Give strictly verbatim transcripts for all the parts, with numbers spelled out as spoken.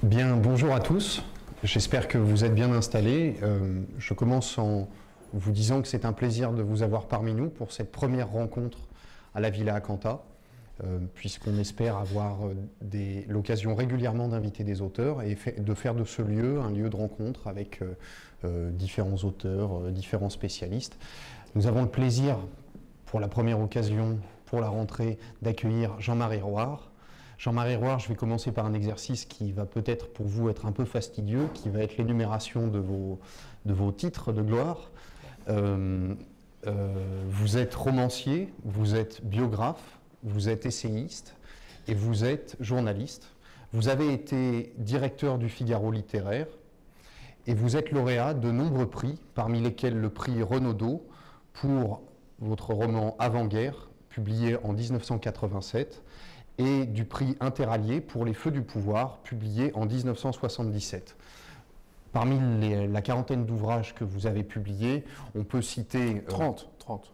Bien, bonjour à tous. J'espère que vous êtes bien installés. Euh, je commence en vous disant que c'est un plaisir de vous avoir parmi nous pour cette première rencontre à la Villa Acanta, euh, puisqu'on espère avoir euh, l'occasion régulièrement d'inviter des auteurs et fait, de faire de ce lieu un lieu de rencontre avec euh, euh, différents auteurs, euh, différents spécialistes. Nous avons le plaisir, pour la première occasion, pour la rentrée, d'accueillir Jean-Marie Roire. Jean-Marie Roire, je vais commencer par un exercice qui va peut-être pour vous être un peu fastidieux, qui va être l'énumération de vos, de vos titres de gloire. Euh, euh, vous êtes romancier, vous êtes biographe, vous êtes essayiste et vous êtes journaliste. Vous avez été directeur du Figaro littéraire et vous êtes lauréat de nombreux prix, parmi lesquels le prix Renaudot pour votre roman Avant-guerre, publié en mille neuf cent quatre-vingt-sept, et du prix Interallié pour Les Feux du pouvoir, publié en mille neuf cent soixante-dix-sept. Parmi les, la quarantaine d'ouvrages que vous avez publiés, on peut citer... trente, euh, trente.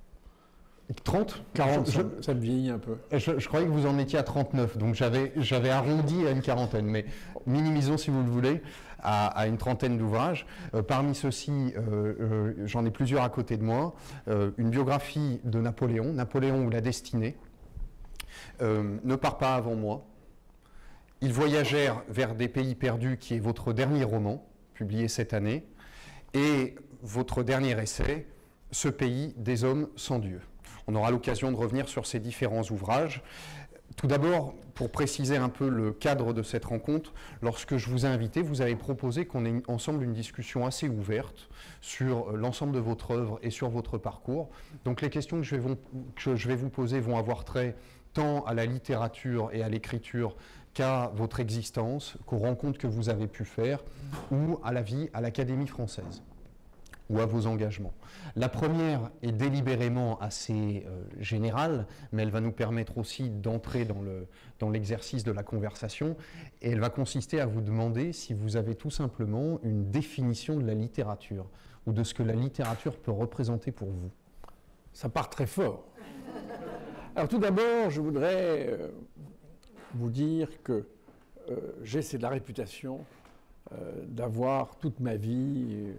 trente quarante, ça, je, ça me vieillit un peu. Je, je croyais que vous en étiez à trente-neuf, donc j'avais arrondi à une quarantaine, mais minimisons, si vous le voulez, à, à une trentaine d'ouvrages. Euh, parmi ceux-ci, euh, euh, j'en ai plusieurs à côté de moi. Euh, une biographie de Napoléon, Napoléon ou la destinée, euh, Ne pars pas avant moi. Ils voyagèrent vers des pays perdus, qui est votre dernier roman, publié cette année, et votre dernier essai, Ce pays des hommes sans Dieu. On aura l'occasion de revenir sur ces différents ouvrages. Tout d'abord, pour préciser un peu le cadre de cette rencontre, lorsque je vous ai invité, vous avez proposé qu'on ait ensemble une discussion assez ouverte sur l'ensemble de votre œuvre et sur votre parcours. Donc les questions que je vais vous, que je vais vous poser vont avoir trait tant à la littérature et à l'écriture qu'à votre existence, qu'aux rencontres que vous avez pu faire, ou à la vie à l'Académie française, ou à vos engagements. La première est délibérément assez euh, générale, mais elle va nous permettre aussi d'entrer dans le, dans l'exercice de la conversation, et elle va consister à vous demander si vous avez tout simplement une définition de la littérature, ou de ce que la littérature peut représenter pour vous. Ça part très fort. Alors tout d'abord, je voudrais euh, vous dire que euh, j'ai c'est de la réputation euh, d'avoir toute ma vie euh,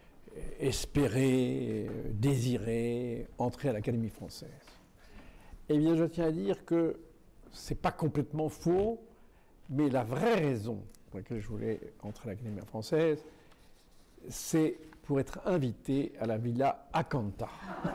espéré, euh, désiré entrer à l'Académie française. Eh bien, je tiens à dire que c'est pas complètement faux, mais la vraie raison pour laquelle je voulais entrer à l'Académie française, c'est pour être invité à la Villa Acanta.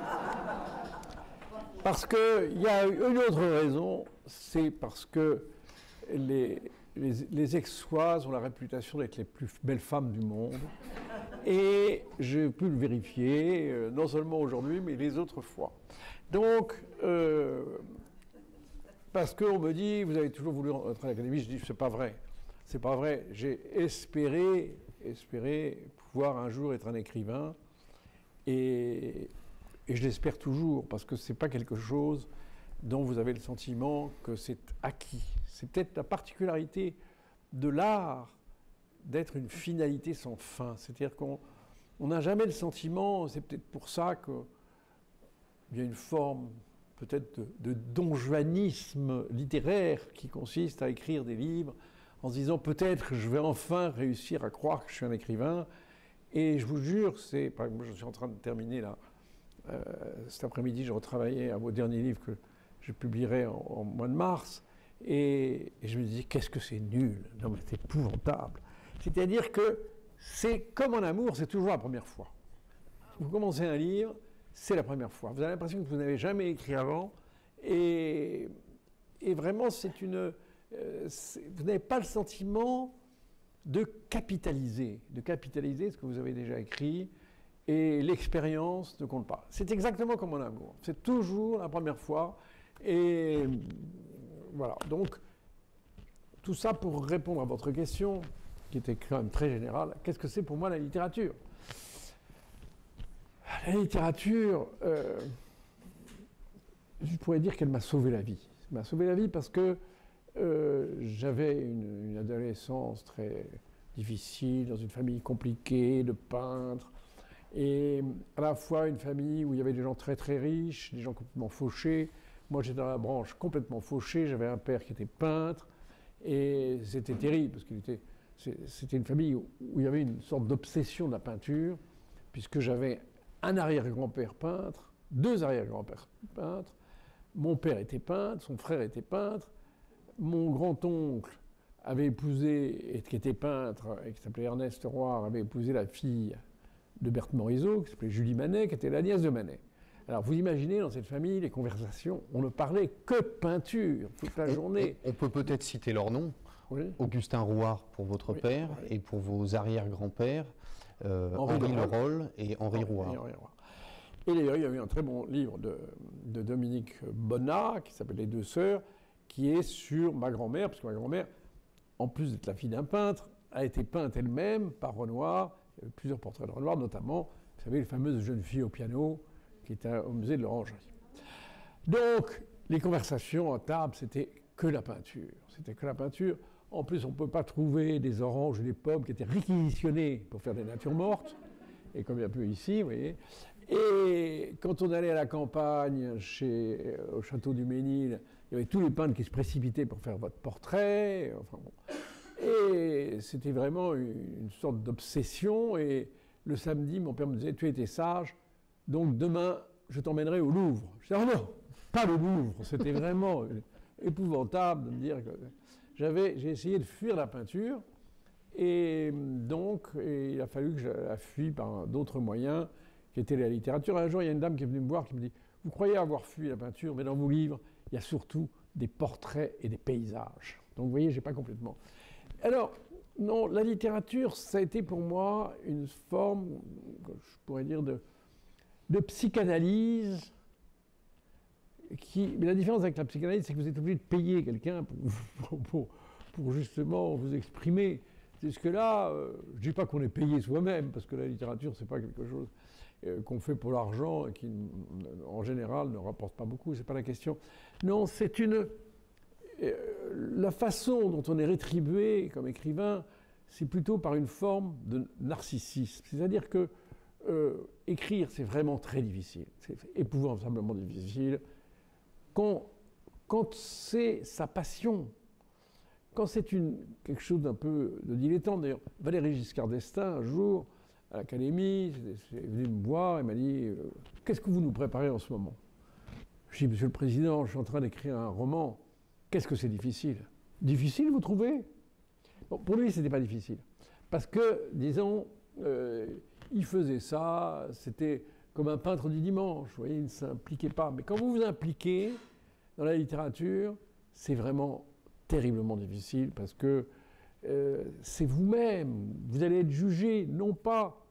Parce qu'il y a une autre raison, c'est parce que les, les, les Aixoises ont la réputation d'être les plus belles femmes du monde. Et j'ai pu le vérifier, euh, non seulement aujourd'hui, mais les autres fois. Donc, euh, parce qu'on me dit, vous avez toujours voulu entrer à l'Académie, je dis, c'est pas vrai. C'est pas vrai. J'ai espéré, espéré pouvoir un jour être un écrivain. Et... Et je l'espère toujours, parce que ce n'est pas quelque chose dont vous avez le sentiment que c'est acquis. C'est peut-être la particularité de l'art d'être une finalité sans fin. C'est-à-dire qu'on n'a jamais le sentiment, c'est peut-être pour ça qu'il y a une forme peut-être de, de donjuanisme littéraire qui consiste à écrire des livres en se disant peut-être je vais enfin réussir à croire que je suis un écrivain. Et je vous jure, c'est, par exemple, je suis en train de terminer là, Euh, cet après-midi, je retravaillais à mon dernier livre que je publierai en, en mois de mars, et, et je me disais, qu'est-ce que c'est nul, non mais c'est épouvantable. C'est-à-dire que c'est comme en amour, c'est toujours la première fois. Vous commencez un livre, c'est la première fois. Vous avez l'impression que vous n'avez jamais écrit avant, et, et vraiment, c'est une, euh, c'est, vous n'avez pas le sentiment de capitaliser, de capitaliser ce que vous avez déjà écrit. Et l'expérience ne compte pas. C'est exactement comme en amour. C'est toujours la première fois. Et voilà. Donc, tout ça pour répondre à votre question, qui était quand même très générale. Qu'est-ce que c'est pour moi la littérature ? La littérature, euh, je pourrais dire qu'elle m'a sauvé la vie. Elle m'a sauvé la vie parce que euh, j'avais une, une adolescence très difficile, dans une famille compliquée, de peintres. Et à la fois une famille où il y avait des gens très très riches, des gens complètement fauchés. Moi j'étais dans la branche complètement fauchée, j'avais un père qui était peintre, Et c'était terrible, parce que c'était une famille où, où il y avait une sorte d'obsession de la peinture, puisque j'avais un arrière-grand-père peintre, deux arrière-grands-pères peintres, mon père était peintre, son frère était peintre, mon grand-oncle avait épousé, et qui était peintre, et qui s'appelait Ernest Roire, avait épousé la fille de Berthe Morisot, qui s'appelait Julie Manet, qui était la nièce de Manet. Alors vous imaginez, dans cette famille, les conversations, on ne parlait que peinture toute la journée. On, on peut peut-être citer leurs noms. Oui. Augustin Rouard pour votre oui, père, oui. et pour vos arrière-grands-pères, euh, Henri, Henri Leroll et Henri Rouard. Et d'ailleurs, il y a eu un très bon livre de, de Dominique Bonnat, qui s'appelle Les deux sœurs, qui est sur ma grand-mère, parce que ma grand-mère, en plus d'être la fille d'un peintre, a été peinte elle-même par Renoir. Il y a eu plusieurs portraits de Renoir, notamment, vous savez, les fameuses jeunes filles au piano, qui était au musée de l'Orangerie. Donc, les conversations à table, c'était que la peinture. C'était que la peinture. En plus, on ne peut pas trouver des oranges ou des pommes qui étaient réquisitionnées pour faire des natures mortes, et comme il y a peu ici, vous voyez. Et quand on allait à la campagne, chez, au château du Ménil, il y avait tous les peintres qui se précipitaient pour faire votre portrait. Enfin, bon. Et c'était vraiment une, une sorte d'obsession. Et le samedi, mon père me disait, tu étais sage, donc demain, je t'emmènerai au Louvre. Je disais, oh non, pas le Louvre. C'était vraiment épouvantable de me dire que j'avais, j'ai essayé de fuir la peinture. Et donc, et il a fallu que je la fuie par d'autres moyens, qui étaient la littérature. Un jour, il y a une dame qui est venue me voir qui me dit, vous croyez avoir fui la peinture, mais dans vos livres, il y a surtout des portraits et des paysages. Donc, vous voyez, je n'ai pas complètement. Alors, non, la littérature, ça a été pour moi une forme, je pourrais dire, de, de psychanalyse. Qui, mais la différence avec la psychanalyse, c'est que vous êtes obligé de payer quelqu'un pour, pour, pour justement vous exprimer. Jusque-là, euh, je ne dis pas qu'on est payé soi-même, parce que la littérature, ce n'est pas quelque chose euh, qu'on fait pour l'argent et qui, en général, ne rapporte pas beaucoup, ce n'est pas la question. Non, c'est une... Euh, la façon dont on est rétribué comme écrivain, c'est plutôt par une forme de narcissisme. C'est-à-dire que euh, écrire, c'est vraiment très difficile. C'est épouvantablement difficile. Quand, quand c'est sa passion, quand c'est quelque chose d'un peu de dilettante, d'ailleurs, Valéry Giscard d'Estaing, un jour, à l'Académie, est venu me voir et m'a dit euh, « Qu'est-ce que vous nous préparez en ce moment ?» Je dis « Monsieur le Président, je suis en train d'écrire un roman. Qu'est-ce que c'est difficile ?» « Difficile, vous trouvez ?» Bon, pour lui, ce n'était pas difficile. Parce que, disons, euh, il faisait ça, c'était comme un peintre du dimanche, vous voyez, il ne s'impliquait pas. Mais quand vous vous impliquez dans la littérature, c'est vraiment terriblement difficile parce que euh, c'est vous-même. Vous allez être jugé, non pas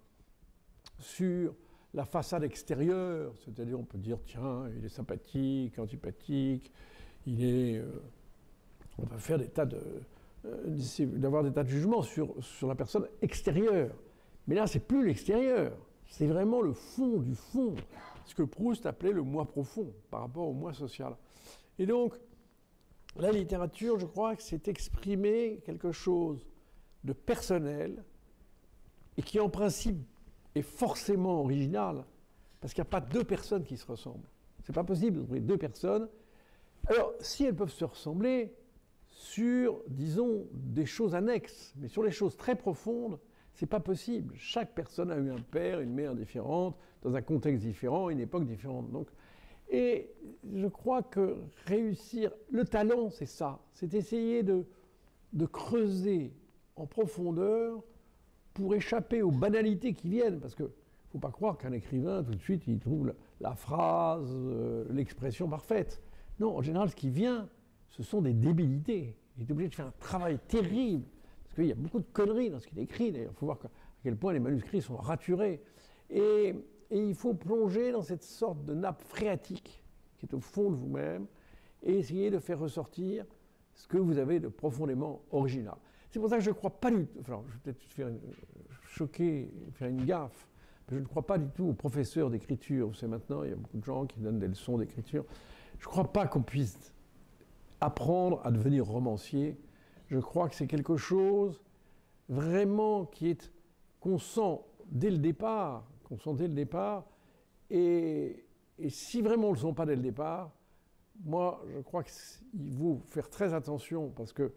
sur la façade extérieure, c'est-à-dire on peut dire, tiens, il est sympathique, antipathique, il est... Euh, on va faire des tas de... Euh, d'avoir des tas de jugements sur, sur la personne extérieure. Mais là, c'est plus l'extérieur, c'est vraiment le fond du fond, ce que Proust appelait le moi profond par rapport au moi social. Et donc, la littérature, je crois que c'est exprimer quelque chose de personnel et qui, en principe, est forcément original, parce qu'il n'y a pas deux personnes qui se ressemblent. C'est pas possible de trouver deux personnes. Alors, si elles peuvent se ressembler sur, disons, des choses annexes, mais sur les choses très profondes, c'est pas possible. Chaque personne a eu un père, une mère différente, dans un contexte différent, une époque différente. Donc, et je crois que réussir, le talent, c'est ça, c'est essayer de, de creuser en profondeur pour échapper aux banalités qui viennent, parce qu'il ne faut pas croire qu'un écrivain, tout de suite, il trouve la, la phrase, euh, l'expression parfaite. Non, en général, ce qui vient, ce sont des débilités. Il est obligé de faire un travail terrible, parce qu'il y a beaucoup de conneries dans ce qu'il écrit, d'ailleurs. Il faut voir à quel point les manuscrits sont raturés. Et, et il faut plonger dans cette sorte de nappe phréatique qui est au fond de vous-même et essayer de faire ressortir ce que vous avez de profondément original. C'est pour ça que je ne crois pas du tout, enfin, je vais peut-être faire une, choquer, faire une gaffe, mais je ne crois pas du tout aux professeurs d'écriture. Vous savez, maintenant, il y a beaucoup de gens qui donnent des leçons d'écriture. Je ne crois pas qu'on puisse apprendre à devenir romancier. Je crois que c'est quelque chose vraiment qui est, qu'on sent dès le départ, qu'on sent dès le départ, et, et si vraiment on ne le sent pas dès le départ, moi, je crois qu'il faut faire très attention, parce que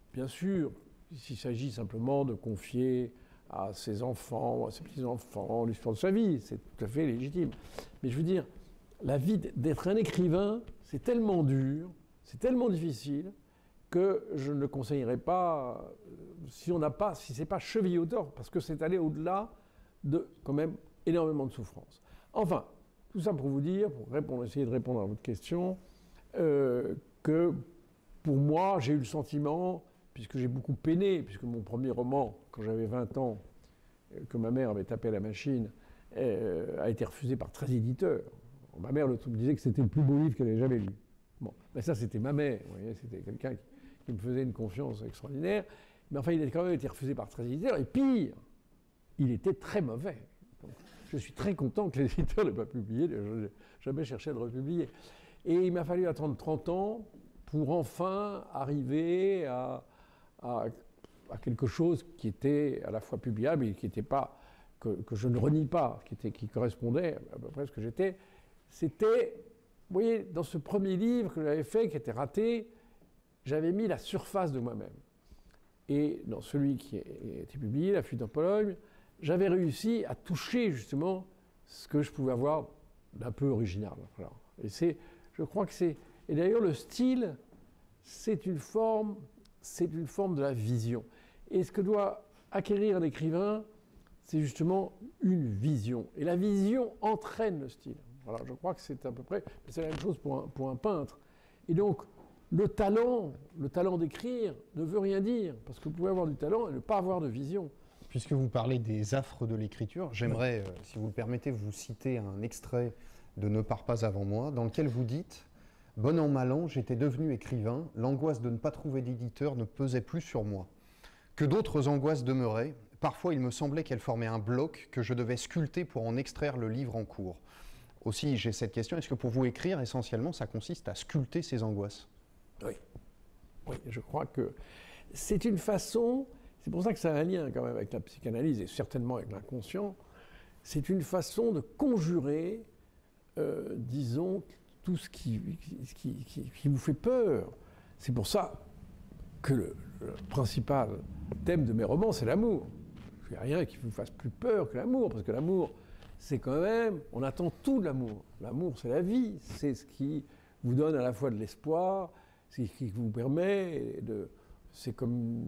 bien sûr, s'il s'agit simplement de confier à ses enfants, à ses petits-enfants, l'histoire de sa vie, c'est tout à fait légitime. Mais je veux dire, la vie d'être un écrivain, c'est tellement dur, c'est tellement difficile, que je ne le conseillerais pas si on n'a pas, si c'est pas chevillé au tort, parce que c'est aller au-delà de quand même énormément de souffrance. Enfin, tout ça pour vous dire, pour répondre, essayer de répondre à votre question, euh, que pour moi, j'ai eu le sentiment, puisque j'ai beaucoup peiné, puisque mon premier roman, quand j'avais vingt ans, que ma mère avait tapé à la machine, euh, a été refusé par treize éditeurs. Ma mère me disait que c'était le plus beau livre qu'elle ait jamais lu. Bon, mais ça, c'était ma mère, vous voyez, c'était quelqu'un qui, qui me faisait une confiance extraordinaire. Mais enfin, il a quand même été refusé par treize éditeurs, et pire, il était très mauvais. Donc, je suis très content que les éditeurs ne l'aient pas publié, je n'ai jamais cherché à le republier. Et il m'a fallu attendre trente ans pour enfin arriver à, à, à quelque chose qui était à la fois publiable et qui n'était pas, que, que je ne renie pas, qui, était, qui correspondait à peu près à ce que j'étais. C'était, vous voyez, dans ce premier livre que j'avais fait, qui était raté, j'avais mis la surface de moi-même. Et dans celui qui a été publié, La fuite en Pologne, j'avais réussi à toucher justement ce que je pouvais avoir d'un peu original. Voilà. Et c'est, je crois que c'est, et d'ailleurs le style, c'est une forme, c'est une forme de la vision. Et ce que doit acquérir un écrivain, c'est justement une vision. Et la vision entraîne le style. Voilà, je crois que c'est à peu près, c'est la même chose pour un, pour un peintre. Et donc, le talent, le talent d'écrire ne veut rien dire, parce que vous pouvez avoir du talent et ne pas avoir de vision. Puisque vous parlez des affres de l'écriture, j'aimerais, euh, si vous le permettez, vous citer un extrait de Ne pars pas avant moi, dans lequel vous dites « Bon an, mal an, j'étais devenu écrivain, l'angoisse de ne pas trouver d'éditeur ne pesait plus sur moi. Que d'autres angoisses demeuraient, parfois il me semblait qu'elles formaient un bloc que je devais sculpter pour en extraire le livre en cours. Aussi, j'ai cette question, est-ce que pour vous écrire, essentiellement, ça consiste à sculpter ces angoisses ?» Oui. Oui, je crois que c'est une façon, c'est pour ça que ça a un lien quand même avec la psychanalyse et certainement avec l'inconscient, c'est une façon de conjurer, euh, disons, tout ce qui, qui, qui, qui vous fait peur. C'est pour ça que le, le principal thème de mes romans, c'est l'amour. Il n'y a rien qui vous fasse plus peur que l'amour, parce que l'amour, c'est quand même, on attend tout de l'amour. L'amour, c'est la vie, c'est ce qui vous donne à la fois de l'espoir, c'est ce qui vous permet de... C'est comme,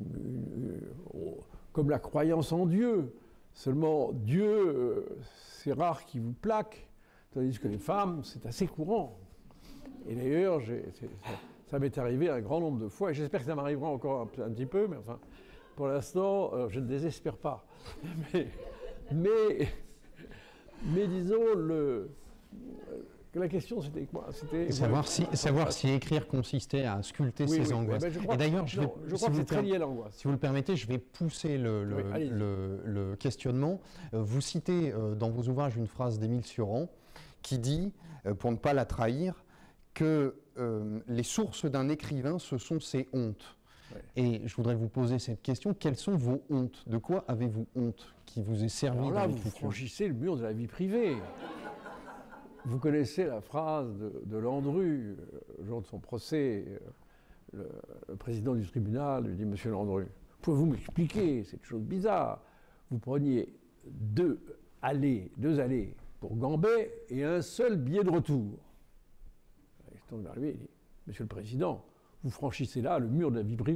comme la croyance en Dieu. Seulement, Dieu, c'est rare qu'il vous plaque, tandis que les femmes, c'est assez courant. Et d'ailleurs, j'ai, ça, ça m'est arrivé un grand nombre de fois, et j'espère que ça m'arrivera encore un, un petit peu, mais enfin, pour l'instant, euh, je ne désespère pas. Mais, mais, mais disons, le... La question, c'était quoi? C'était savoir, si, savoir si écrire consistait à sculpter oui, ses oui, angoisses. Ben Et d'ailleurs, je, non, je crois si que c'est très lié à l'angoisse. Si vous le permettez, je vais pousser le, le, oui, le, le questionnement. Vous citez dans vos ouvrages une phrase d'Émile Cioran qui dit, pour ne pas la trahir, que euh, les sources d'un écrivain, ce sont ses hontes. Oui. Et je voudrais vous poser cette question. Quelles sont vos hontes? De quoi avez-vous honte qui vous est servi Alors là, dans vous franchissez le mur de la vie privée. Vous connaissez la phrase de, de Landru, le jour de son procès, le, le président du tribunal lui dit « Monsieur Landru, pouvez-vous m'expliquer cette chose bizarre? Vous preniez deux allées, deux allées pour Gambet et un seul billet de retour. » Il se tourne vers lui et dit « Monsieur le Président, vous franchissez là le mur de la vie privée. »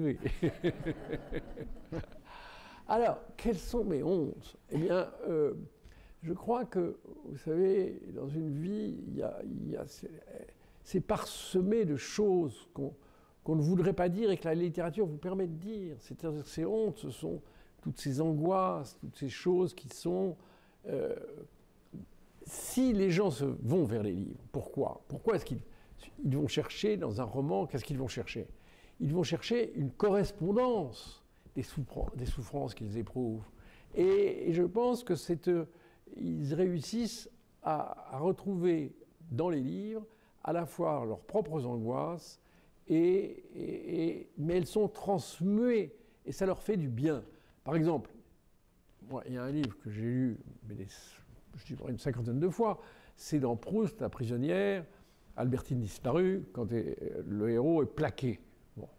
Alors, quelles sont mes hontes? Eh bien, euh, je crois que, vous savez, dans une vie, il y a, il y a, c'est parsemé de choses qu'on qu'on ne voudrait pas dire et que la littérature vous permet de dire. C'est-à-dire que ces hontes, ce sont toutes ces angoisses, toutes ces choses qui sont... Euh, si les gens se vont vers les livres, pourquoi? Pourquoi est-ce qu'ils ils vont chercher dans un roman, qu'est-ce qu'ils vont chercher? Ils vont chercher une correspondance des, souffrances, des souffrances qu'ils éprouvent. Et, et je pense que c'est... ils réussissent à, à retrouver dans les livres à la fois leurs propres angoisses, et, et, et, mais elles sont transmuées et ça leur fait du bien. Par exemple, moi, il y a un livre que j'ai lu, mais des, je dirais une cinquantaine de fois, c'est dans Proust, La prisonnière, Albertine disparue, quand le héros est plaqué. Bon.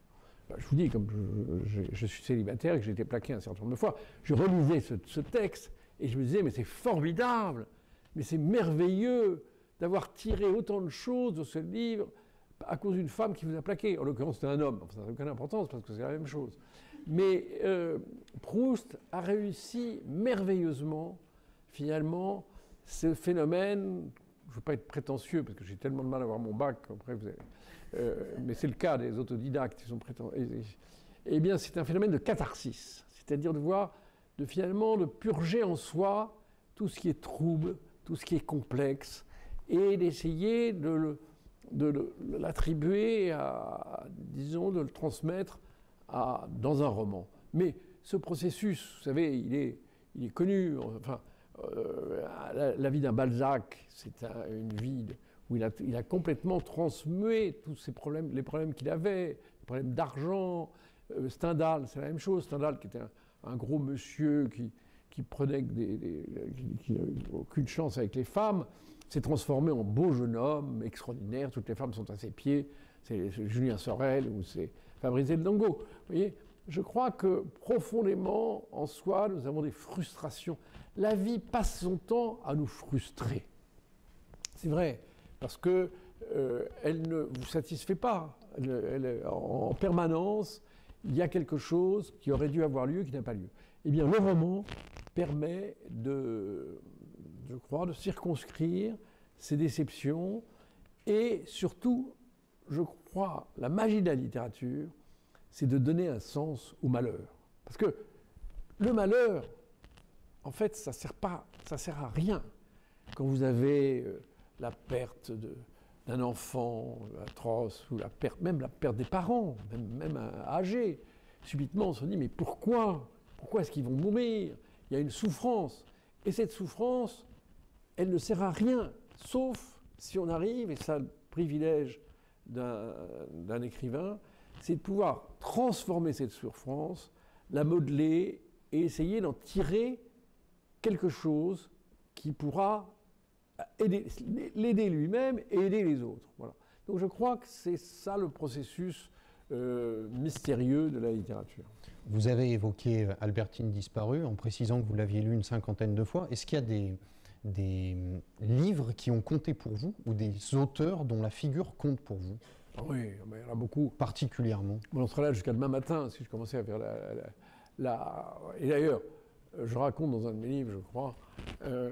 bah, je vous dis, comme je, je, je suis célibataire et que j'ai été plaqué un certain nombre de fois, je relisais ce, ce texte et je me disais, mais c'est formidable, mais c'est merveilleux d'avoir tiré autant de choses de ce livre à cause d'une femme qui vous a plaqué. En l'occurrence, c'était un homme. Enfin, ça n'a aucune importance parce que c'est la même chose. Mais euh, Proust a réussi merveilleusement, finalement, ce phénomène. Je ne veux pas être prétentieux parce que j'ai tellement de mal à avoir mon bac. Après, vous avez, euh, mais c'est le cas des autodidactes qui sont prétentieux. Eh bien, c'est un phénomène de catharsis, c'est-à-dire de voir, de finalement, de purger en soi tout ce qui est trouble, tout ce qui est complexe, et d'essayer de le de l'attribuer à, disons, de le transmettre à, dans un roman. Mais ce processus, vous savez, il est, il est connu. Enfin, euh, la, la vie d'un Balzac, c'est un, une vie de, où il a, il a complètement transmué tous ces problèmes, les problèmes qu'il avait, les problèmes d'argent. Euh, Stendhal, c'est la même chose. Stendhal, qui était un, un gros monsieur qui, qui prenait des, des, qui n'avait aucune chance avec les femmes, s'est transformé en beau jeune homme extraordinaire. Toutes les femmes sont à ses pieds. C'est Julien Sorel ou c'est Fabrice Deldango. Vous voyez, je crois que profondément, en soi, nous avons des frustrations. La vie passe son temps à nous frustrer. C'est vrai, parce qu'elle euh, ne vous satisfait pas. Elle, elle, en, en permanence, il y a quelque chose qui aurait dû avoir lieu, qui n'a pas lieu. Eh bien, le roman permet de... je crois, de circonscrire ces déceptions et surtout, je crois, la magie de la littérature, c'est de donner un sens au malheur. Parce que le malheur, en fait, ça sert pas, ça sert à rien. Quand vous avez euh, la perte d'un enfant atroce, ou la perte, même la perte des parents, même, même âgés, subitement on se dit, mais pourquoi Pourquoi est-ce qu'ils vont mourir? Il y a une souffrance. Et cette souffrance, elle ne sert à rien, sauf si on arrive, et ça le privilège d'un écrivain, c'est de pouvoir transformer cette souffrance, la modeler et essayer d'en tirer quelque chose qui pourra l'aider lui-même et aider les autres. Voilà. Donc je crois que c'est ça le processus euh, mystérieux de la littérature. Vous avez évoqué Albertine disparue en précisant que vous l'aviez lu une cinquantaine de fois. Est-ce qu'il y a des, des livres qui ont compté pour vous ou des auteurs dont la figure compte pour vous? Oui, il y en a beaucoup. Particulièrement. On serait là jusqu'à demain matin si je commençais à faire la... la, la... Et d'ailleurs, je raconte dans un de mes livres, je crois, euh,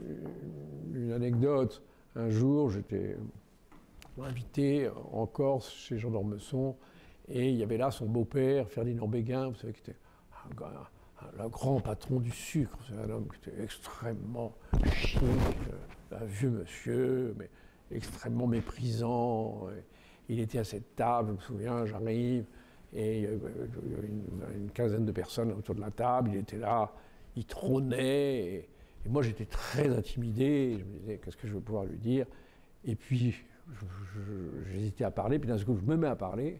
une anecdote. Un jour, j'étais invité en Corse chez Jean d'Ormesson et il y avait là son beau-père, Ferdinand Béguin, vous savez, qui était un, un, un grand patron du sucre. C'est un homme qui était extrêmement chic, un vieux monsieur, mais extrêmement méprisant. Il était à cette table, je me souviens, j'arrive, et il y avait une, une quinzaine de personnes autour de la table, il était là, il trônait, et, et moi j'étais très intimidé, je me disais, qu'est-ce que je vais pouvoir lui dire? Et puis, j'hésitais à parler, puis d'un coup, je me mets à parler,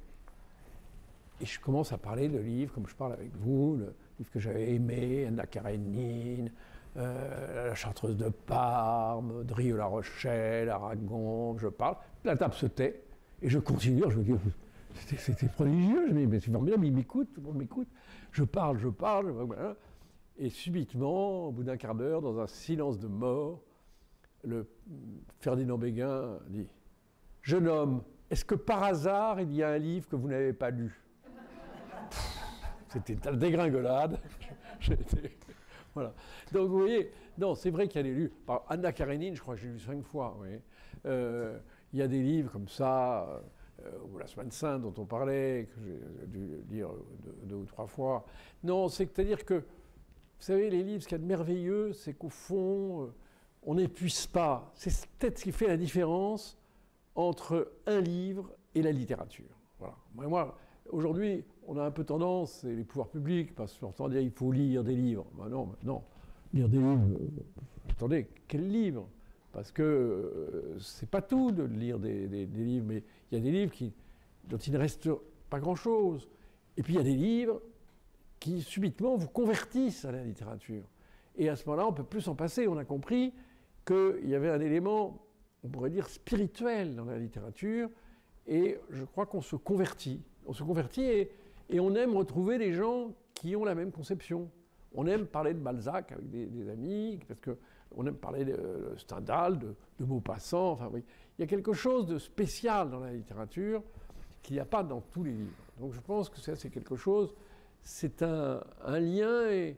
et je commence à parler de livres, comme je parle avec vous, le livre que j'avais aimé, Anna Karénine, euh, La Chartreuse de Parme, Drieux-La Rochelle, Aragon, je parle, la table se tait, et je continue, je me dis, c'était prodigieux, je me dis, mais c'est formidable, il m'écoute, tout le monde m'écoute, je parle, je parle, voilà. Et subitement, au bout d'un quart d'heure, dans un silence de mort, le Ferdinand Béguin dit « Jeune homme, est-ce que par hasard, il y a un livre que vous n'avez pas lu ?» C'était la dégringolade. Voilà. Donc vous voyez, non, c'est vrai qu'il y a des livres. Par Anna Karénine, je crois que j'ai lu cinq fois. Oui. Euh, il y a des livres comme ça, euh, ou La Semaine Sainte dont on parlait, que j'ai dû lire deux, deux ou trois fois. Non, c'est-à-dire que, vous savez, les livres, ce qu'il y a de merveilleux, c'est qu'au fond, euh, on n'épuise pas. C'est peut-être ce qui fait la différence entre un livre et la littérature. Voilà. Moi, moi aujourd'hui, on a un peu tendance, et les pouvoirs publics, parce qu'on entend dire qu'il faut lire des livres. Ben non, ben non, lire des livres, euh, attendez, quel livre? Parce que euh, c'est pas tout de lire des, des, des livres, mais il y a des livres qui, dont il ne reste pas grand-chose. Et puis il y a des livres qui subitement vous convertissent à la littérature. Et à ce moment-là, on ne peut plus s'en passer. On a compris qu'il y avait un élément, on pourrait dire, spirituel dans la littérature, et je crois qu'on se convertit. On se convertit et Et on aime retrouver des gens qui ont la même conception. On aime parler de Balzac avec des, des amis, parce qu'on aime parler de, de Stendhal, de, de Maupassant. Enfin, oui. Il y a quelque chose de spécial dans la littérature qu'il n'y a pas dans tous les livres. Donc je pense que ça, c'est quelque chose, c'est un, un lien. Et,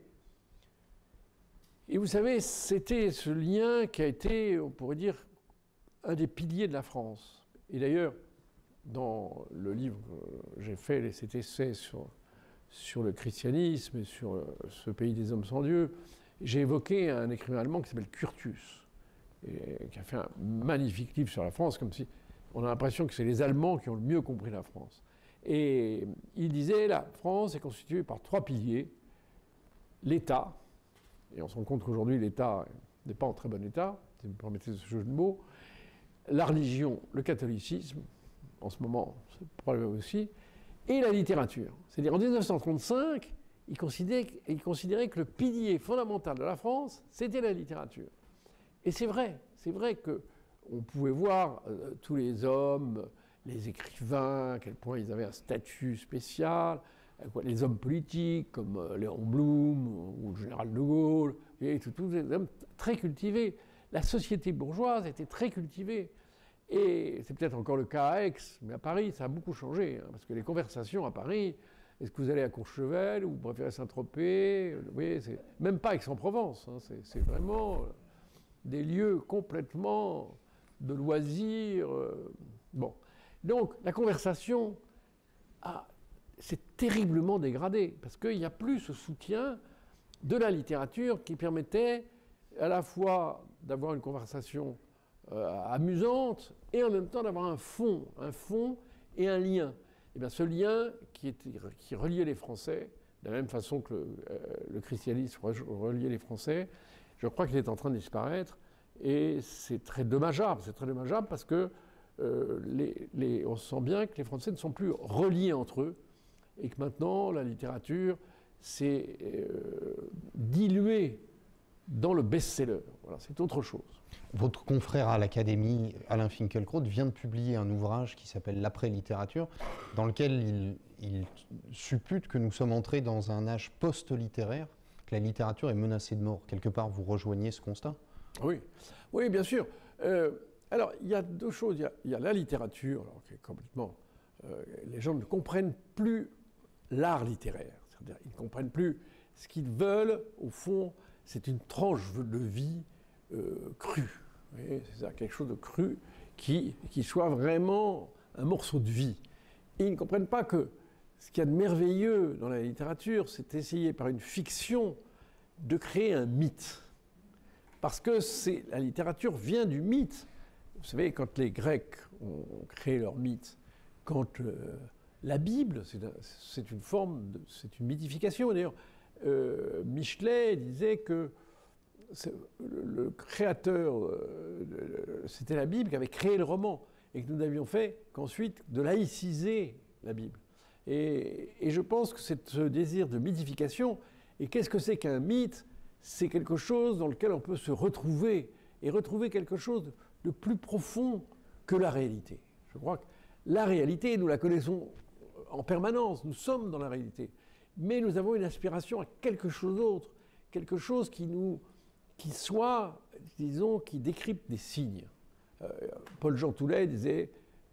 et vous savez, c'était ce lien qui a été, on pourrait dire, un des piliers de la France. Et d'ailleurs, dans le livre que j'ai fait, cet essai sur, sur le christianisme et sur le, ce pays des hommes sans Dieu, j'ai évoqué un écrivain allemand qui s'appelle Curtius, et qui a fait un magnifique livre sur la France, comme si on a l'impression que c'est les Allemands qui ont le mieux compris la France. Et il disait, la France est constituée par trois piliers. L'État, et on se rend compte qu'aujourd'hui l'État n'est pas en très bon état, si vous me permettez ce jeu de mots, la religion, le catholicisme, en ce moment c'est probablement aussi, et la littérature. C'est-à-dire en mille neuf cent trente-cinq, il considérait, il considérait que le pilier fondamental de la France, c'était la littérature. Et c'est vrai, c'est vrai qu'on pouvait voir euh, tous les hommes, les écrivains, à quel point ils avaient un statut spécial, les hommes politiques comme euh, Léon Blum ou le général de Gaulle, et tous des hommes très cultivés. La société bourgeoise était très cultivée. Et c'est peut-être encore le cas à Aix, mais à Paris, ça a beaucoup changé, hein, parce que les conversations à Paris, est-ce que vous allez à Courchevel ou vous préférez Saint-Tropez? Vous voyez, c'est même pas Aix-en-Provence, hein, c'est vraiment des lieux complètement de loisirs. Euh, bon. Donc, la conversation s'est terriblement dégradée, parce qu'il n'y a plus ce soutien de la littérature qui permettait à la fois d'avoir une conversation euh, amusante et en même temps d'avoir un fond, un fond et un lien. Et bien, ce lien qui, était, qui reliait les Français, de la même façon que le, euh, le christianisme reliait les Français, je crois qu'il est en train de disparaître. Et c'est très dommageable. C'est très dommageable parce que euh, les, les, on sent bien que les Français ne sont plus reliés entre eux et que maintenant, la littérature s'est euh, diluée dans le best-seller. Voilà, c'est autre chose. Votre confrère à l'Académie, Alain Finkielkraut, vient de publier un ouvrage qui s'appelle L'après-littérature, dans lequel il, il suppute que nous sommes entrés dans un âge post-littéraire, que la littérature est menacée de mort. Quelque part, vous rejoignez ce constat ? Oui, oui, bien sûr. Euh, alors, il y a deux choses. Il y a, il y a la littérature, alors, qui est complètement... Euh, les gens ne comprennent plus l'art littéraire. C'est-à-dire, ils ne comprennent plus ce qu'ils veulent, au fond, c'est une tranche de vie euh, crue. C'est ça, quelque chose de cru qui, qui soit vraiment un morceau de vie. Et ils ne comprennent pas que ce qu'il y a de merveilleux dans la littérature, c'est d'essayer par une fiction de créer un mythe. Parce que la littérature vient du mythe. Vous savez, quand les Grecs ont créé leur mythe, quand euh, la Bible, c'est une forme, c'est une mythification. D'ailleurs, euh, Michelet disait que le, le créateur, euh, c'était la Bible qui avait créé le roman, et que nous n'avions fait qu'ensuite de laïciser la Bible. Et, et je pense que c'est ce désir de mythification, et qu'est-ce que c'est qu'un mythe ? C'est quelque chose dans lequel on peut se retrouver, et retrouver quelque chose de plus profond que la réalité. Je crois que la réalité, nous la connaissons en permanence, nous sommes dans la réalité, mais nous avons une aspiration à quelque chose d'autre, quelque chose qui nous, qui soit, disons, qui décrypte des signes. Euh, Paul-Jean Toulet disait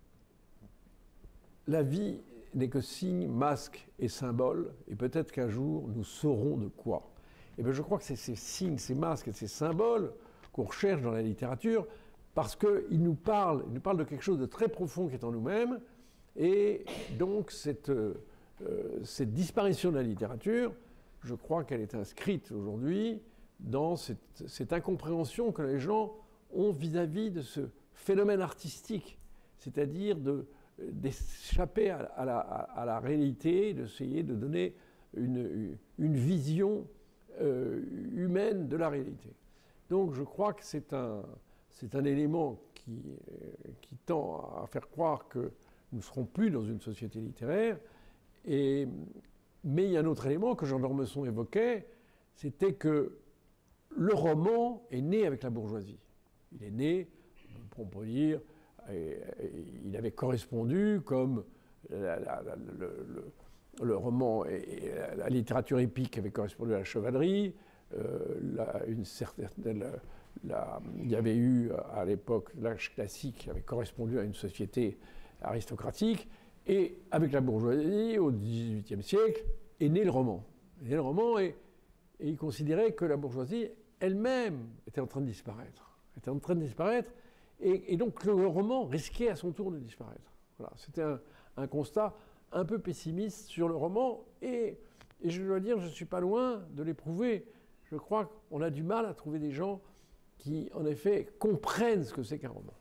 « La vie n'est que signe, masque et symbole, et peut-être qu'un jour nous saurons de quoi ». Et bien je crois que c'est ces signes, ces masques et ces symboles qu'on recherche dans la littérature, parce qu'ils nous parlent, ils nous parlent de quelque chose de très profond qui est en nous-mêmes, et donc cette, euh, cette disparition de la littérature, je crois qu'elle est inscrite aujourd'hui dans cette, cette incompréhension que les gens ont vis-à-vis de ce phénomène artistique, c'est-à-dire d'échapper à, à, la, à la réalité, d'essayer de donner une, une vision euh, humaine de la réalité. Donc je crois que c'est un, c'est un élément qui, euh, qui tend à faire croire que nous ne serons plus dans une société littéraire. Et, mais il y a un autre élément que Jean d'Ormesson évoquait, c'était que le roman est né avec la bourgeoisie. Il est né, on peut dire, et, et il avait correspondu comme la, la, la, le, le, le roman et, et la, la littérature épique avait correspondu à la chevalerie. Euh, la, une certaine, la, la, il y avait eu à l'époque l'âge classique qui avait correspondu à une société aristocratique. Et avec la bourgeoisie, au dix-huitième siècle, est né le roman. Est né le roman et, et il considérait que la bourgeoisie elle-même était en train de disparaître. Était en train de disparaître. Et, et donc le roman risquait à son tour de disparaître. Voilà, c'était un, un constat un peu pessimiste sur le roman. Et, et je dois dire, je ne suis pas loin de l'éprouver. Je crois qu'on a du mal à trouver des gens qui, en effet, comprennent ce que c'est qu'un roman.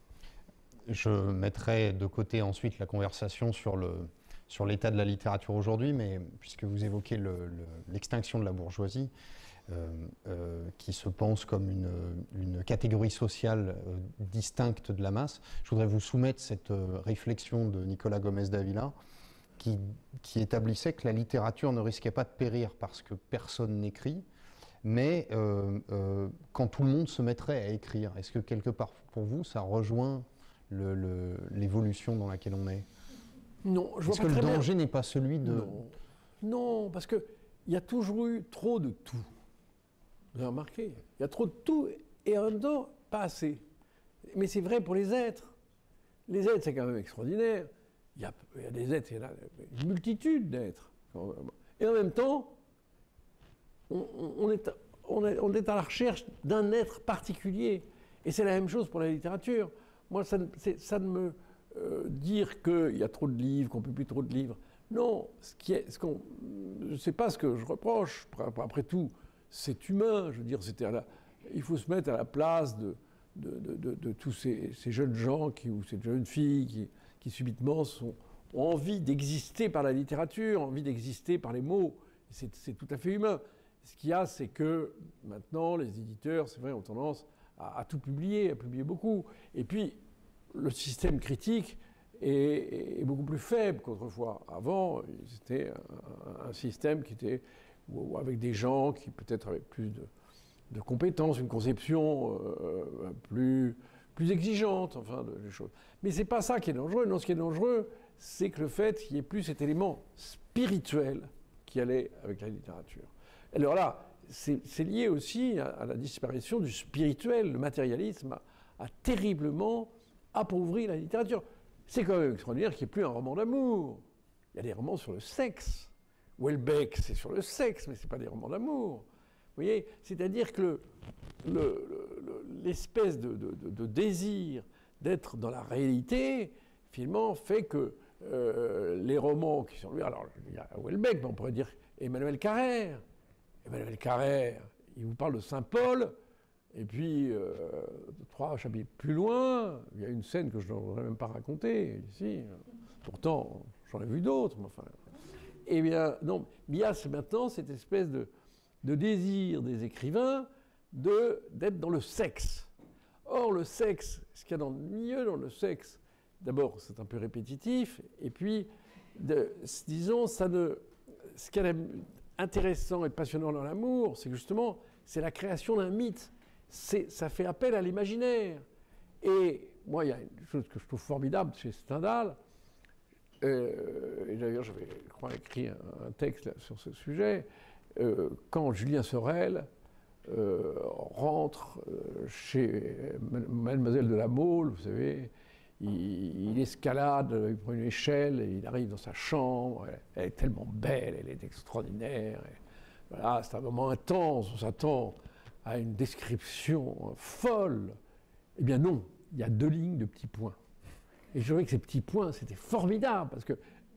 Je mettrai de côté ensuite la conversation sur le, sur l'état de la littérature aujourd'hui, mais puisque vous évoquez le, le, l'extinction de la bourgeoisie, euh, euh, qui se pense comme une, une catégorie sociale euh, distincte de la masse, je voudrais vous soumettre cette euh, réflexion de Nicolas Gomez d'Avila, qui, qui établissait que la littérature ne risquait pas de périr parce que personne n'écrit, mais euh, euh, quand tout le monde se mettrait à écrire. Est-ce que quelque part pour vous, ça rejoint le, le, l'évolution dans laquelle on est? Non, je vois Est-ce pas que le très danger bien. n'est pas celui de... Non, non parce qu'il y a toujours eu trop de tout. Vous avez remarqué, il y a trop de tout et en même temps, pas assez. Mais c'est vrai pour les êtres. Les êtres, c'est quand même extraordinaire. Il y a, il y a des êtres, il y en a une multitude d'êtres. Et en même temps, on, on, est, on, est, on est à la recherche d'un être particulier. Et c'est la même chose pour la littérature. Moi, ça, ça ne me... Euh, dire qu'il y a trop de livres, qu'on ne peut plus trop de livres. Non, ce qui est, ce qu'on, je ne sais pas ce que je reproche. Après tout, c'est humain. Je veux dire, c'était à la, il faut se mettre à la place de, de, de, de, de tous ces, ces jeunes gens qui, ou ces jeunes filles qui, qui subitement sont, ont envie d'exister par la littérature, envie d'exister par les mots. C'est, c'est tout à fait humain. Ce qu'il y a, c'est que maintenant, les éditeurs, c'est vrai, ont tendance à, à tout publier, à publier beaucoup. Et puis, le système critique est, est beaucoup plus faible qu'autrefois. Avant, c'était un, un système qui était avec des gens qui peut-être avaient plus de, de compétences, une conception euh, plus, plus exigeante, enfin, de, des choses. Mais c'est pas ça qui est dangereux. Non, ce qui est dangereux, c'est que le fait qu'il y ait plus cet élément spirituel qui allait avec la littérature. Alors là, c'est, c'est lié aussi à, à la disparition du spirituel. Le matérialisme a, a terriblement appauvrit la littérature. C'est quand même extraordinaire qu'il n'y ait plus un roman d'amour. Il y a des romans sur le sexe. Houellebecq, c'est sur le sexe, mais ce n'est pas des romans d'amour. Vous voyez, c'est-à-dire que le, le, le, l'espèce de, de, de, de désir d'être dans la réalité, finalement, fait que euh, les romans qui sont... Alors, il y a Houellebecq, mais on pourrait dire Emmanuel Carrère. Emmanuel Carrère, il vous parle de Saint-Paul. Et puis, euh, trois chapitres plus loin, il y a une scène que je n'aurais même pas racontée ici. Pourtant, j'en ai vu d'autres. Mais enfin, eh bien, non, il y a maintenant cette espèce de, de désir des écrivains de, d'être dans le sexe. Or, le sexe, ce qu'il y a dans le milieu, dans le sexe, d'abord, c'est un peu répétitif, et puis, de, disons, ça ne, ce qui est intéressant et passionnant dans l'amour, c'est que justement, c'est la création d'un mythe. C'est, ça fait appel à l'imaginaire. Et moi, il y a une chose que je trouve formidable chez Stendhal, euh, et d'ailleurs j'avais, je crois, écrit un, un texte là, sur ce sujet, euh, quand Julien Sorel euh, rentre euh, chez Mademoiselle de la Mole, vous savez, il, il escalade, il prend une échelle, et il arrive dans sa chambre, elle, elle est tellement belle, elle est extraordinaire, et voilà, c'est un moment intense, on s'attend à une description folle. Eh bien non, il y a deux lignes de petits points. Et je trouvais que ces petits points, c'était formidable, parce que...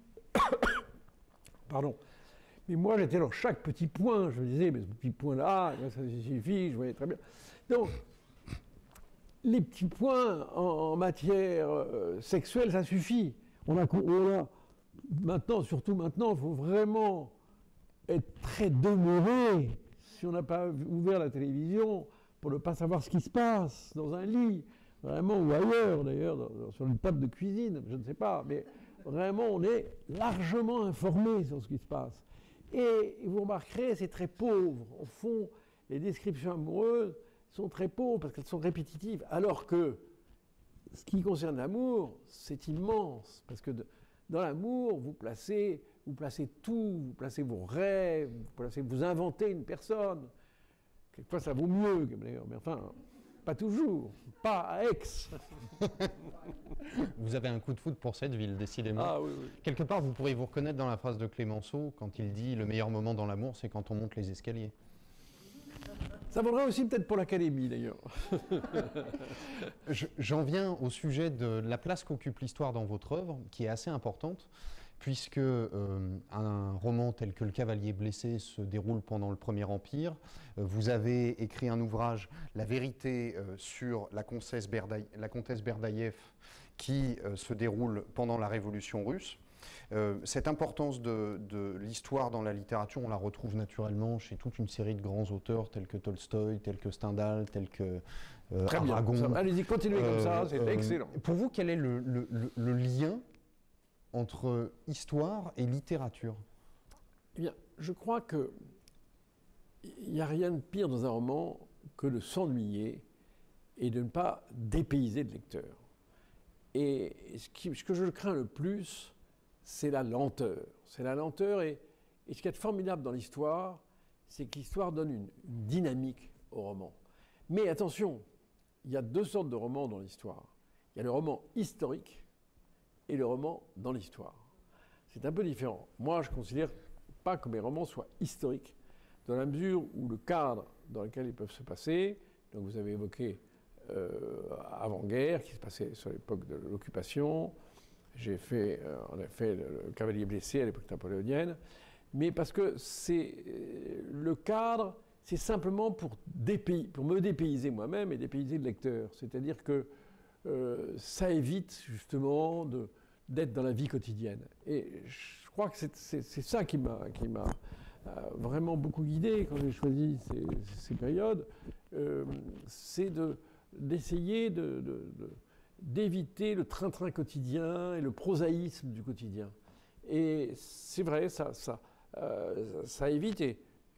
Pardon. Mais moi, j'étais dans chaque petit point. Je me disais, mais ce petit point-là, ça suffit, je voyais très bien. Donc, les petits points en, en matière euh, sexuelle, ça suffit. On a, on a, maintenant, surtout maintenant, il faut vraiment être très demeuré. Si on n'a pas ouvert la télévision pour ne pas savoir ce qui se passe dans un lit, vraiment, ou ailleurs d'ailleurs, sur une table de cuisine, je ne sais pas, mais vraiment on est largement informé sur ce qui se passe. Et vous remarquerez, c'est très pauvre. Au fond, les descriptions amoureuses sont très pauvres parce qu'elles sont répétitives, alors que ce qui concerne l'amour, c'est immense, parce que de, dans l'amour, vous placez vous placez tout, vous placez vos rêves, vous, placez, vous inventez une personne. Quelquefois, ça vaut mieux, d'ailleurs, mais enfin, pas toujours, pas à Aix. Vous avez un coup de foudre pour cette ville, décidément. Ah, oui, oui. Quelque part, vous pourriez vous reconnaître dans la phrase de Clémenceau, quand il dit « Le meilleur moment dans l'amour, c'est quand on monte les escaliers ». Ça vaudrait aussi peut-être pour l'Académie, d'ailleurs. J'en viens au sujet de la place qu'occupe l'histoire dans votre œuvre, qui est assez importante, puisque euh, un roman tel que Le Cavalier blessé se déroule pendant le Premier Empire. Euh, vous avez écrit un ouvrage, La vérité euh, sur la comtesse, Berdaï la comtesse Berdaïev, qui euh, se déroule pendant la Révolution russe. Euh, cette importance de, de l'histoire dans la littérature, on la retrouve naturellement chez toute une série de grands auteurs tels que Tolstoï, tels que Stendhal, tels que euh, Très Aragon. bien. Allez-y, continuez euh, comme ça, c'est euh, excellent. Pour vous, quel est le, le, le, le lien entre histoire et littérature? Eh bien, je crois qu'il n'y a rien de pire dans un roman que de s'ennuyer et de ne pas dépayser le lecteur. Et ce, qui, ce que je crains le plus, c'est la lenteur. C'est la lenteur et, et ce qui est formidable dans l'histoire, c'est que l'histoire donne une, une dynamique au roman. Mais attention, il y a deux sortes de romans dans l'histoire. Il y a le roman historique et le roman dans l'histoire. C'est un peu différent. Moi, je ne considère pas que mes romans soient historiques, dans la mesure où le cadre dans lequel ils peuvent se passer, donc vous avez évoqué euh, avant-guerre, qui se passait sur l'époque de l'occupation, j'ai fait, euh, on a fait le, le Cavalier blessé à l'époque napoléonienne, mais parce que c'est euh, le cadre, c'est simplement pour, dépay, pour me dépayser moi-même et dépayser le lecteur. C'est-à-dire que euh, ça évite justement de, d'être dans la vie quotidienne. Et je crois que c'est, c'est, c'est ça qui m'a, qui m'a euh, vraiment beaucoup guidé quand j'ai choisi ces, ces périodes, euh, c'est de, d'essayer de, de, de d'éviter le train-train quotidien et le prosaïsme du quotidien. Et c'est vrai, ça, ça, euh, ça évite, et,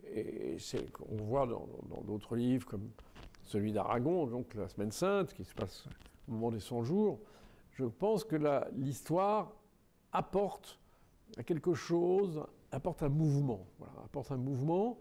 et c'est, on voit dans, dans d'autres livres comme celui d'Aragon, donc La Semaine Sainte, qui se passe au moment des cent jours, je pense que la, l'histoire apporte quelque chose, apporte un mouvement, voilà, apporte un mouvement,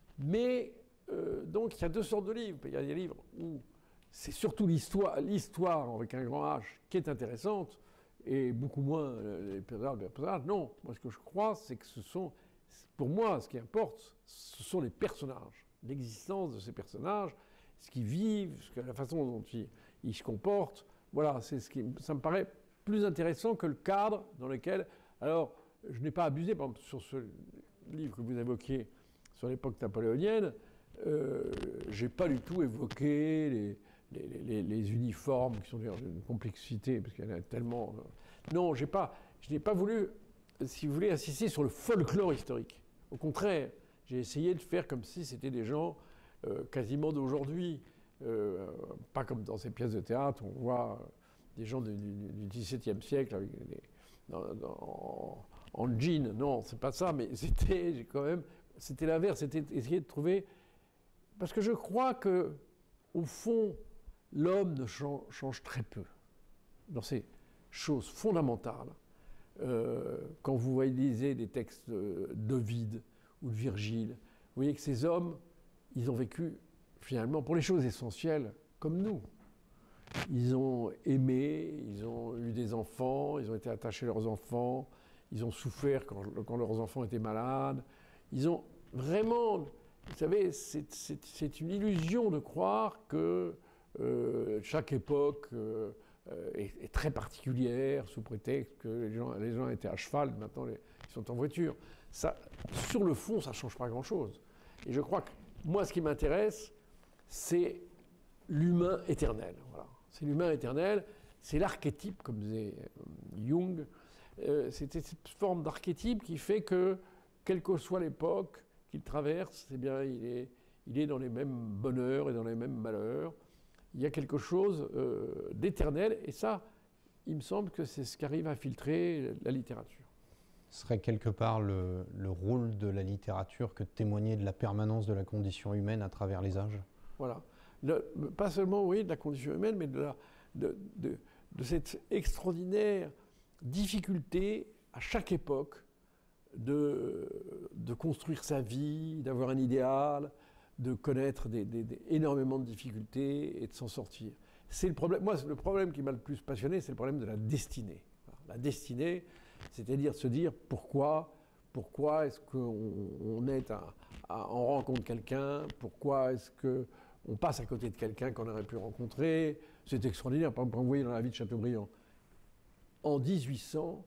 mais euh, donc il y a deux sortes de livres. Il y a des livres où c'est surtout l'histoire, l'histoire avec un grand H qui est intéressante, et beaucoup moins les personnages. Non, moi ce que je crois, c'est que ce sont, pour moi, ce qui importe, ce sont les personnages, l'existence de ces personnages, ce qu'ils vivent, ce que, la façon dont ils, ils se comportent. Voilà, c'est ce qui, ça me paraît plus intéressant que le cadre dans lequel. Alors, je n'ai pas abusé, par exemple, sur ce livre que vous évoquiez sur l'époque napoléonienne, euh, je n'ai pas du tout évoqué les. Les, les, les uniformes qui sont d'une complexité, parce qu'il y en a tellement. Non, j'ai pas, je n'ai pas voulu, si vous voulez, insister sur le folklore historique. Au contraire, j'ai essayé de faire comme si c'était des gens euh, quasiment d'aujourd'hui. Euh, pas comme dans ces pièces de théâtre, on voit des gens du, du, du dix-septième siècle avec des, dans, dans, en, en jean. Non, c'est pas ça, mais c'était j'ai quand même. C'était l'inverse, c'était essayer de trouver. Parce que je crois que, au fond, l'homme ne change, change très peu dans ces choses fondamentales. Euh, quand vous voyez des textes d'Ovide ou de Virgile, vous voyez que ces hommes, ils ont vécu finalement pour les choses essentielles comme nous. Ils ont aimé, ils ont eu des enfants, ils ont été attachés à leurs enfants, ils ont souffert quand, quand leurs enfants étaient malades. Ils ont vraiment, vous savez, c'est, c'est, c'est une illusion de croire que Euh, chaque époque euh, est, est très particulière, sous prétexte que les gens, les gens étaient à cheval, maintenant les, ils sont en voiture. Ça, sur le fond, ça ne change pas grand-chose. Et je crois que moi, ce qui m'intéresse, c'est l'humain éternel. Voilà. C'est l'humain éternel, c'est l'archétype, comme disait Jung. Euh, c'est cette forme d'archétype qui fait que, quelle que soit l'époque qu'il traverse, eh bien, il est, il est dans les mêmes bonheurs et dans les mêmes malheurs. Il y a quelque chose euh, d'éternel, et ça, il me semble que c'est ce qu'arrive à filtrer la littérature. Ce serait quelque part le, le rôle de la littérature que de témoigner de la permanence de la condition humaine à travers les âges. Voilà. Le, pas seulement, oui, de la condition humaine, mais de, la, de, de, de cette extraordinaire difficulté, à chaque époque, de, de construire sa vie, d'avoir un idéal, de connaître des, des, des, énormément de difficultés et de s'en sortir. C'est le problème. Moi, le problème qui m'a le plus passionné, c'est le problème de la destinée. La destinée, c'est-à-dire se dire pourquoi, pourquoi est-ce qu'on on est à, à, on rencontre quelqu'un, pourquoi est-ce qu'on passe à côté de quelqu'un qu'on aurait pu rencontrer. C'est extraordinaire. Par exemple, vous voyez dans la vie de Chateaubriand, en dix-huit cents,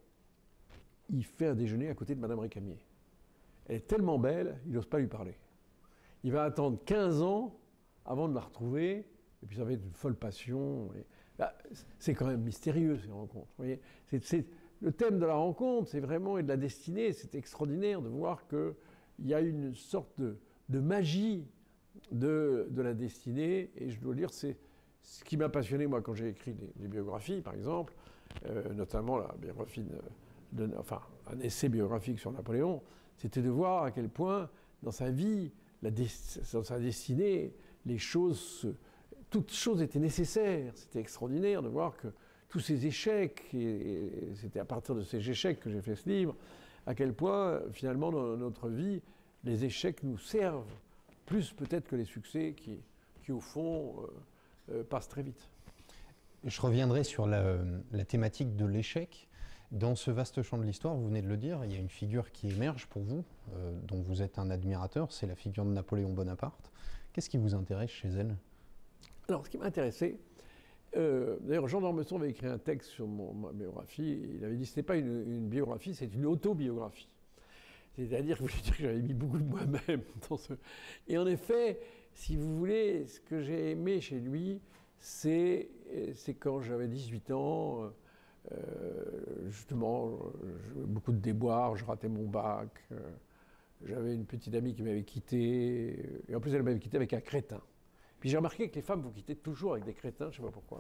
il fait un déjeuner à côté de Madame Récamier. Elle est tellement belle, il n'ose pas lui parler. Il va attendre quinze ans avant de la retrouver, et puis ça va être une folle passion. Et, bah, c'est quand même mystérieux, ces rencontres. Vous voyez, c'est, c'est, le thème de la rencontre, c'est vraiment, et de la destinée, c'est extraordinaire de voir qu'il y a une sorte de, de magie de, de la destinée, et je dois dire, c'est ce qui m'a passionné, moi, quand j'ai écrit des, des biographies, par exemple, euh, notamment la biographie de, de, enfin, un essai biographique sur Napoléon, c'était de voir à quel point, dans sa vie, la des, dans sa destinée, les choses, toutes choses étaient nécessaires. C'était extraordinaire de voir que tous ces échecs, et, et c'était à partir de ces échecs que j'ai fait ce livre, à quel point, finalement, dans notre vie, les échecs nous servent, plus peut-être que les succès qui, qui au fond, euh, euh, passent très vite. Je reviendrai sur la, la thématique de l'échec. Dans ce vaste champ de l'histoire, vous venez de le dire, il y a une figure qui émerge pour vous, euh, dont vous êtes un admirateur, c'est la figure de Napoléon Bonaparte. Qu'est-ce qui vous intéresse chez elle? Alors, ce qui m'a intéressé, euh, d'ailleurs, Jean d'Ormesson avait écrit un texte sur mon, ma biographie, il avait dit que ce n'était pas une, une biographie, c'est une autobiographie. C'est-à-dire que, dire que j'avais mis beaucoup de moi-même dans ce... Et en effet, si vous voulez, ce que j'ai aimé chez lui, c'est, c'est quand j'avais dix-huit ans... Euh, justement, je, beaucoup de déboires, je ratais mon bac, euh, j'avais une petite amie qui m'avait quitté, et en plus elle m'avait quitté avec un crétin. Puis j'ai remarqué que les femmes vous quittaient toujours avec des crétins, je ne sais pas pourquoi.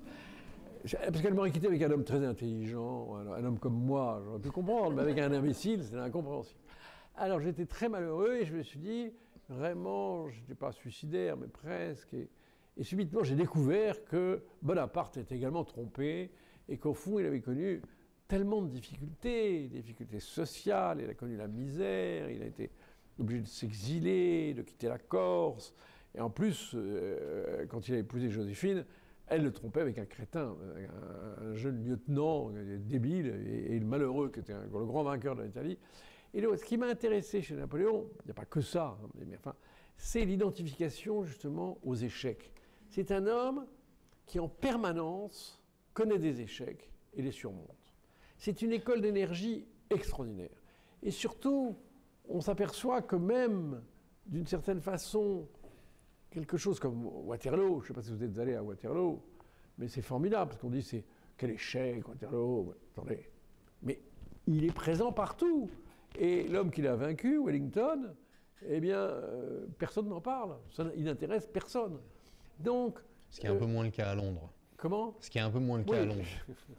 Parce qu'elle m'aurait quitté avec un homme très intelligent, un, un homme comme moi, j'aurais pu comprendre, mais avec un imbécile, c'était incompréhensible. Alors j'étais très malheureux et je me suis dit, vraiment, je n'étais pas suicidaire, mais presque, et, et subitement j'ai découvert que Bonaparte était également trompé, et qu'au fond, il avait connu tellement de difficultés, des difficultés sociales, il a connu la misère, il a été obligé de s'exiler, de quitter la Corse. Et en plus, euh, quand il a épousé Joséphine, elle le trompait avec un crétin, un, un jeune lieutenant débile et, et le malheureux qui était un, le grand vainqueur de l'Italie. Et donc, ce qui m'a intéressé chez Napoléon, il n'y a pas que ça, hein, mais enfin, c'est l'identification justement aux échecs. C'est un homme qui en permanence connaît des échecs et les surmonte. C'est une école d'énergie extraordinaire. Et surtout, on s'aperçoit que même, d'une certaine façon, quelque chose comme Waterloo, je ne sais pas si vous êtes allé à Waterloo, mais c'est formidable, parce qu'on dit, c'est quel échec, Waterloo, attendez. Mais il est présent partout. Et l'homme qui l'a vaincu, Wellington, eh bien, euh, personne n'en parle. Ça, il n'intéresse personne. Donc, ce qui est un euh, peu moins le cas à Londres. Comment ? Ce qui est un peu moins le cas oui. à Londres.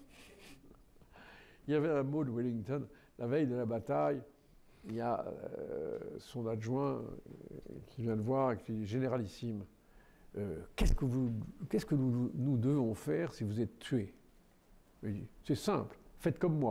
Il y avait un mot de Wellington, la veille de la bataille, il y a euh, son adjoint euh, qui vient le voir et qui dit « Généralissime, euh, qu'est-ce que, vous, qu'est-ce que nous, nous devons faire si vous êtes tué ?» Il dit « C'est simple, faites comme moi. »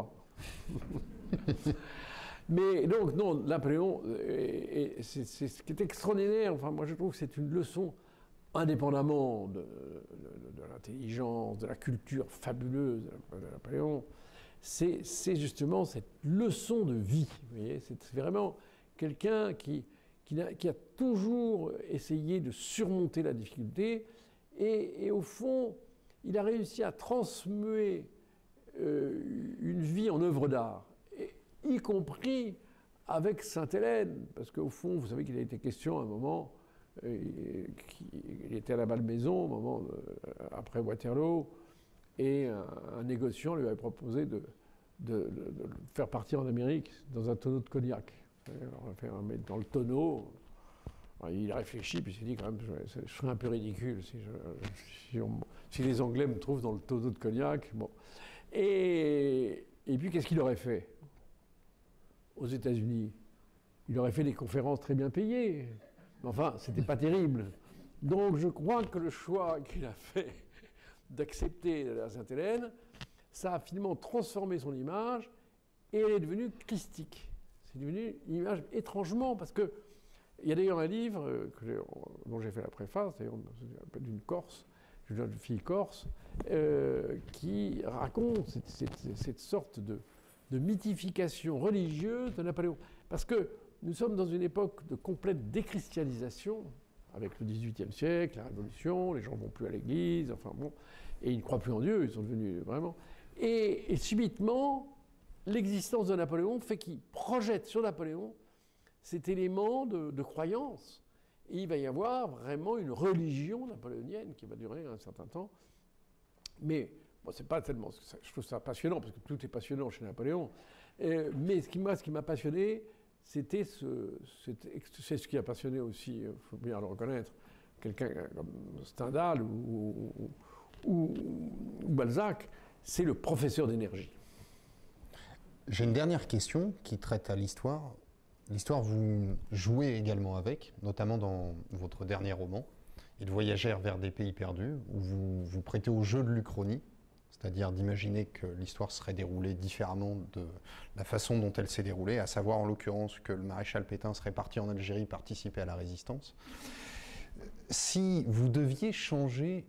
Mais donc, non, Napoléon, et, et c'est, c'est ce qui est extraordinaire, enfin moi je trouve que c'est une leçon, indépendamment de, de, de, de l'intelligence, de la culture fabuleuse de, de Napoléon, c'est, c'est justement cette leçon de vie. Vous voyez, c'est vraiment quelqu'un qui, qui, a, qui a toujours essayé de surmonter la difficulté et, et au fond, il a réussi à transmuer euh, une vie en œuvre d'art, et, y compris avec Sainte-Hélène, parce qu'au fond, vous savez qu'il a été question à un moment, euh, il était à la Malmaison, au moment de, après Waterloo, et un, un négociant lui avait proposé de, de, de, de le faire partir en Amérique dans un tonneau de cognac. Alors, on va faire mettre dans le tonneau. Alors, il a réfléchi, puis il s'est dit quand même, je, je serais un peu ridicule si, je, si, on, si les Anglais me trouvent dans le tonneau de cognac. Bon. Et, et puis, qu'est-ce qu'il aurait fait aux États-Unis? Il aurait fait des conférences très bien payées. Mais enfin, c'était pas terrible. Donc, je crois que le choix qu'il a fait d'accepter la Sainte-Hélène, ça a finalement transformé son image et elle est devenue christique. C'est devenu une image étrangement, parce que il y a d'ailleurs un livre que dont j'ai fait la préface, d'ailleurs d'une Corse, d'une fille corse, euh, qui raconte cette, cette, cette sorte de, de mythification religieuse de Napoléon. Parce que nous sommes dans une époque de complète déchristianisation, avec le dix-huitième siècle, la Révolution, les gens ne vont plus à l'église, enfin bon, et ils ne croient plus en Dieu, ils sont devenus vraiment... Et, et subitement, l'existence de Napoléon fait qu'il projette sur Napoléon cet élément de, de croyance. Et il va y avoir vraiment une religion napoléonienne qui va durer un certain temps. Mais bon, c'est pas tellement... Je trouve ça passionnant, parce que tout est passionnant chez Napoléon. Euh, mais ce qui, moi, ce qui m'a passionné, c'était ce... C'est ce qui a passionné aussi, il faut bien le reconnaître, quelqu'un comme Stendhal ou, ou, ou, ou Balzac, c'est le professeur d'énergie. J'ai une dernière question qui traite à l'histoire. L'histoire, vous jouez également avec, notamment dans votre dernier roman, Ils voyagèrent vers des pays perdus, où vous vous prêtez au jeu de l'Uchronie, c'est-à-dire d'imaginer que l'histoire serait déroulée différemment de la façon dont elle s'est déroulée, à savoir en l'occurrence que le maréchal Pétain serait parti en Algérie participer à la résistance. Si vous deviez changer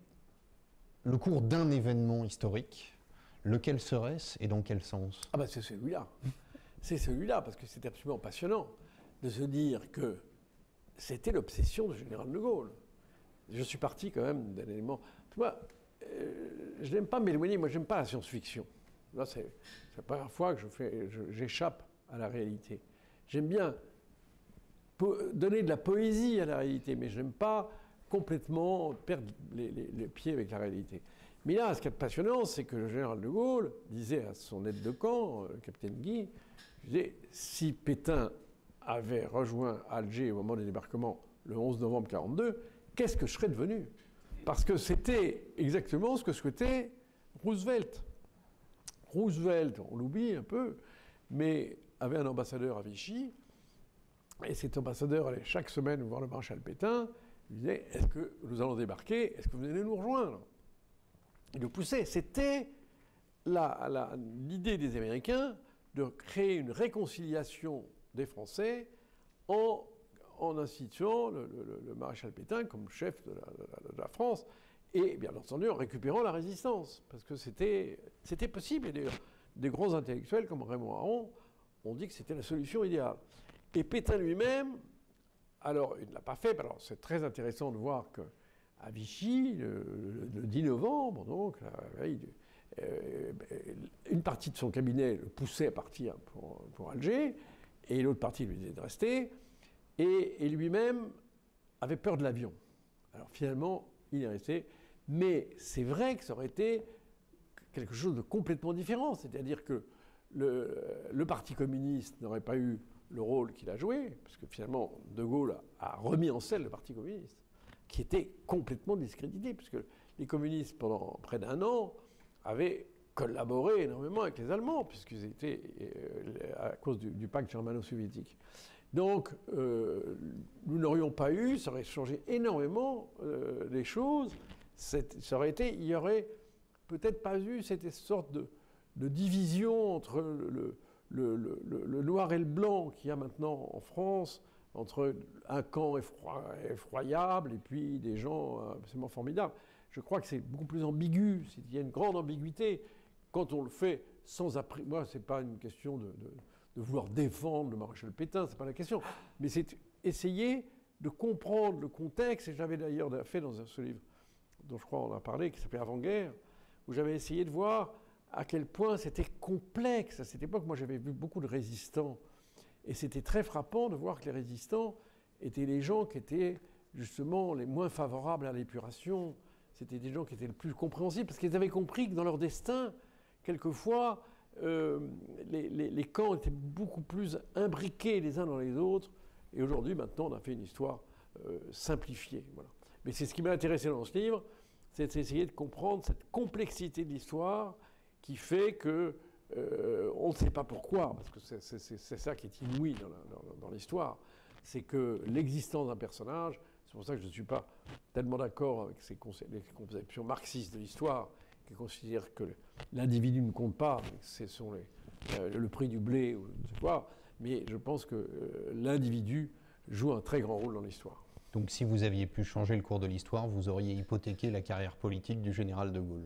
le cours d'un événement historique, lequel serait-ce et dans quel sens? Ah ben c'est celui-là. C'est celui-là, parce que c'est absolument passionnant de se dire que c'était l'obsession du général de Gaulle. Je suis parti quand même d'un élément... Moi, euh, je n'aime pas m'éloigner, moi j'aime pas la science-fiction. Là, c'est la première fois que je fais, je, j'échappe à la réalité. J'aime bien donner de la poésie à la réalité, mais je n'aime pas complètement perdre les, les, les pieds avec la réalité. Mais là, ce qui est passionnant, c'est que le général de Gaulle disait à son aide de camp, le capitaine Guy, je disais, si Pétain avait rejoint Alger au moment des débarquements le onze novembre mille neuf cent quarante-deux, qu'est-ce que je serais devenu? Parce que c'était exactement ce que souhaitait Roosevelt. Roosevelt, on l'oublie un peu, mais avait un ambassadeur à Vichy, et cet ambassadeur allait chaque semaine voir le maréchal Pétain, il disait, est-ce que nous allons débarquer? Est-ce que vous allez nous rejoindre? Il le poussait. C'était la, la, l'idée des Américains de créer une réconciliation des Français en, en instituant le, le, le maréchal Pétain comme chef de la, de la France et bien entendu en récupérant la résistance, parce que c'était, c'était possible. Et d'ailleurs, des grands intellectuels comme Raymond Aron ont dit que c'était la solution idéale. Et Pétain lui-même, alors il ne l'a pas fait, alors c'est très intéressant de voir que à Vichy, le, le dix novembre, donc, la veille, euh, une partie de son cabinet le poussait à partir pour, pour Alger, et l'autre partie lui disait de rester, et, et lui-même avait peur de l'avion. Alors finalement, il est resté, mais c'est vrai que ça aurait été quelque chose de complètement différent, c'est-à-dire que le, le Parti communiste n'aurait pas eu le rôle qu'il a joué, parce que finalement, De Gaulle a remis en selle le Parti communiste, qui était complètement discrédité, puisque les communistes, pendant près d'un an, avaient collaboré énormément avec les Allemands, puisqu'ils étaient euh, à cause du, du pacte germano-soviétique. Donc, euh, nous n'aurions pas eu, ça aurait changé énormément euh, les choses, c'est, ça aurait été, il n'y aurait peut-être pas eu cette sorte de, de division entre le, le, le, le, le noir et le blanc qu'il y a maintenant en France, entre un camp effroi, effroyable et puis des gens absolument formidables. Je crois que c'est beaucoup plus ambigu, il y a une grande ambiguïté quand on le fait sans... Appri- Moi, ce n'est pas une question de, de, de vouloir défendre le maréchal Pétain, ce n'est pas la question, mais c'est essayer de comprendre le contexte, et j'avais d'ailleurs fait dans ce livre, dont je crois on a parlé, qui s'appelait Avant-guerre, où j'avais essayé de voir à quel point c'était complexe. À cette époque, moi j'avais vu beaucoup de résistants, et c'était très frappant de voir que les résistants étaient les gens qui étaient justement les moins favorables à l'épuration. C'était des gens qui étaient le plus compréhensibles, parce qu'ils avaient compris que dans leur destin, quelquefois, euh, les, les, les camps étaient beaucoup plus imbriqués les uns dans les autres. Et aujourd'hui, maintenant, on a fait une histoire euh, simplifiée. Voilà. Mais c'est ce qui m'a intéressé dans ce livre, c'est d'essayer de comprendre cette complexité de l'histoire qui fait que Euh, on ne sait pas pourquoi, parce que c'est, c'est, c'est ça qui est inouï dans, la, dans, dans l'histoire, c'est que l'existence d'un personnage, c'est pour ça que je ne suis pas tellement d'accord avec ces conce- les conceptions marxistes de l'histoire, qui considèrent que l'individu ne compte pas, ce sont les, euh, le prix du blé, ou je ne sais quoi, mais je pense que euh, l'individu joue un très grand rôle dans l'histoire. Donc si vous aviez pu changer le cours de l'histoire, vous auriez hypothéqué la carrière politique du général de Gaulle?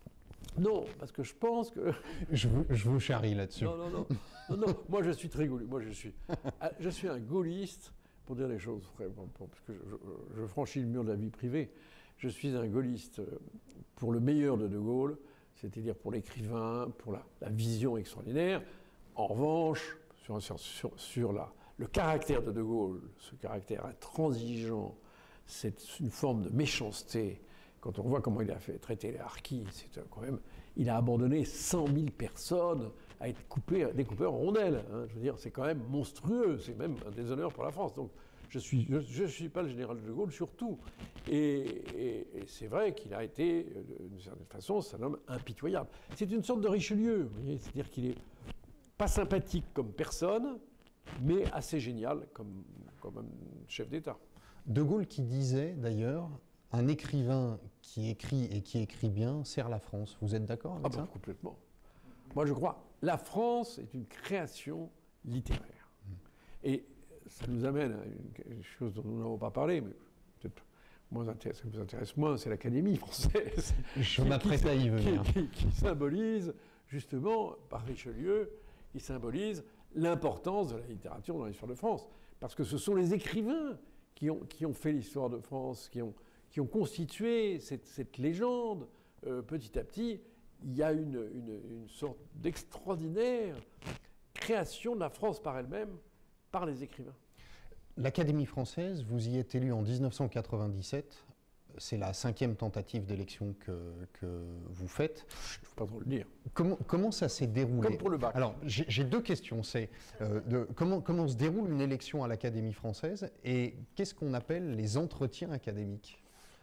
Non, parce que je pense que... Je vous, je vous charrie là-dessus. Non, non, non, non, non. Moi je suis très gaulliste. Moi je suis, je suis un gaulliste, pour dire les choses, parce que je, je, je franchis le mur de la vie privée. Je suis un gaulliste pour le meilleur de De Gaulle, c'est-à-dire pour l'écrivain, pour la, la vision extraordinaire. En revanche, sur, sur, sur, sur la, le caractère de De Gaulle, ce caractère intransigeant, c'est une forme de méchanceté. Quand on voit comment il a fait traiter les harkis, c'est quand même, il a abandonné cent mille personnes à être coupées, découpées en rondelles. Hein. Je veux dire, c'est quand même monstrueux, c'est même un déshonneur pour la France. Donc, je ne suis, je, je suis pas le général de Gaulle, surtout. Et, et, et c'est vrai qu'il a été, d'une certaine façon, c'est un homme impitoyable. C'est une sorte de Richelieu, vous voyez, c'est-à-dire qu'il est pas sympathique comme personne, mais assez génial comme, comme un chef d'État. De Gaulle qui disait, d'ailleurs, un écrivain qui écrit et qui écrit bien sert la France. Vous êtes d'accord avec ah ça? bah, Complètement. Moi, je crois, la France est une création littéraire. Mmh. Et ça nous amène à une, une chose dont nous n'avons pas parlé, mais peut-être moins ça vous intéresse moins, c'est l'Académie française. Je m'apprête à y venir. Qui, qui, qui symbolise, justement, par Richelieu, qui symbolise l'importance de la littérature dans l'histoire de France. Parce que ce sont les écrivains qui ont, qui ont fait l'histoire de France, qui ont, qui ont constitué cette, cette légende. Euh, petit à petit, il y a une, une, une sorte d'extraordinaire création de la France par elle-même, par les écrivains. L'Académie française, vous y êtes élu en mille neuf cent quatre-vingt-dix-sept. C'est la cinquième tentative d'élection que, que vous faites. Il ne faut pas trop le dire. Comment, comment ça s'est déroulé? Comme pour le bac. Alors, j'ai deux questions. C'est euh, de, comment, comment se déroule une élection à l'Académie française et qu'est-ce qu'on appelle les entretiens académiques?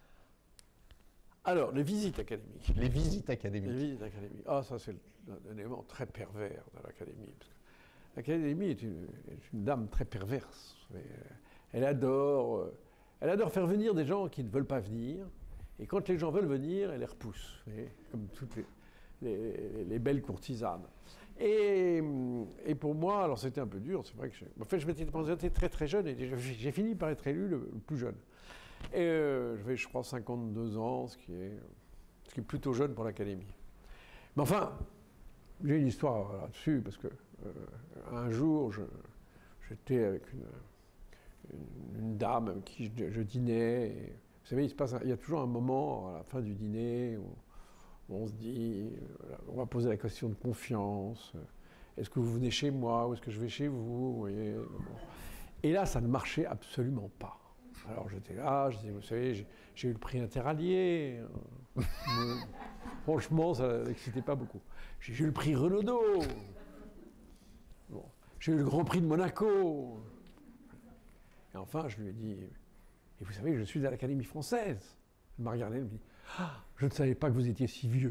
Alors, les visites académiques. Les visites académiques. Les visites académiques. Ah, ça, c'est un élément très pervers de l'Académie. L'Académie est une, est une dame très perverse. Elle adore, elle adore faire venir des gens qui ne veulent pas venir. Et quand les gens veulent venir, elle les repousse. Voyez, comme toutes les, les, les belles courtisanes. Et, et pour moi, alors c'était un peu dur, c'est vrai que je, en fait, je m'étais présenté très très jeune et j'ai fini par être élu le, le plus jeune. Et euh, j'avais, je crois, cinquante-deux ans, ce qui est, ce qui est plutôt jeune pour l'Académie. Mais enfin, j'ai une histoire là-dessus, parce que euh, un jour, j'étais avec une, une, une dame avec qui je, je dînais. Et, vous savez, il, se passe un, il y a toujours un moment à la fin du dîner où, où on se dit, on va poser la question de confiance. Est-ce que vous venez chez moi ou est-ce que je vais chez vous, vous voyez, bon. Et là, ça ne marchait absolument pas. Alors j'étais là, je disais, vous savez, j'ai eu le prix interallié. Franchement, ça n'excitait pas beaucoup. J'ai eu le prix Renaudot. Bon. J'ai eu le Grand Prix de Monaco. Et enfin, je lui ai dit, et vous savez, je suis à l'Académie française. Elle m'a regardé, elle me dit, ah, je ne savais pas que vous étiez si vieux.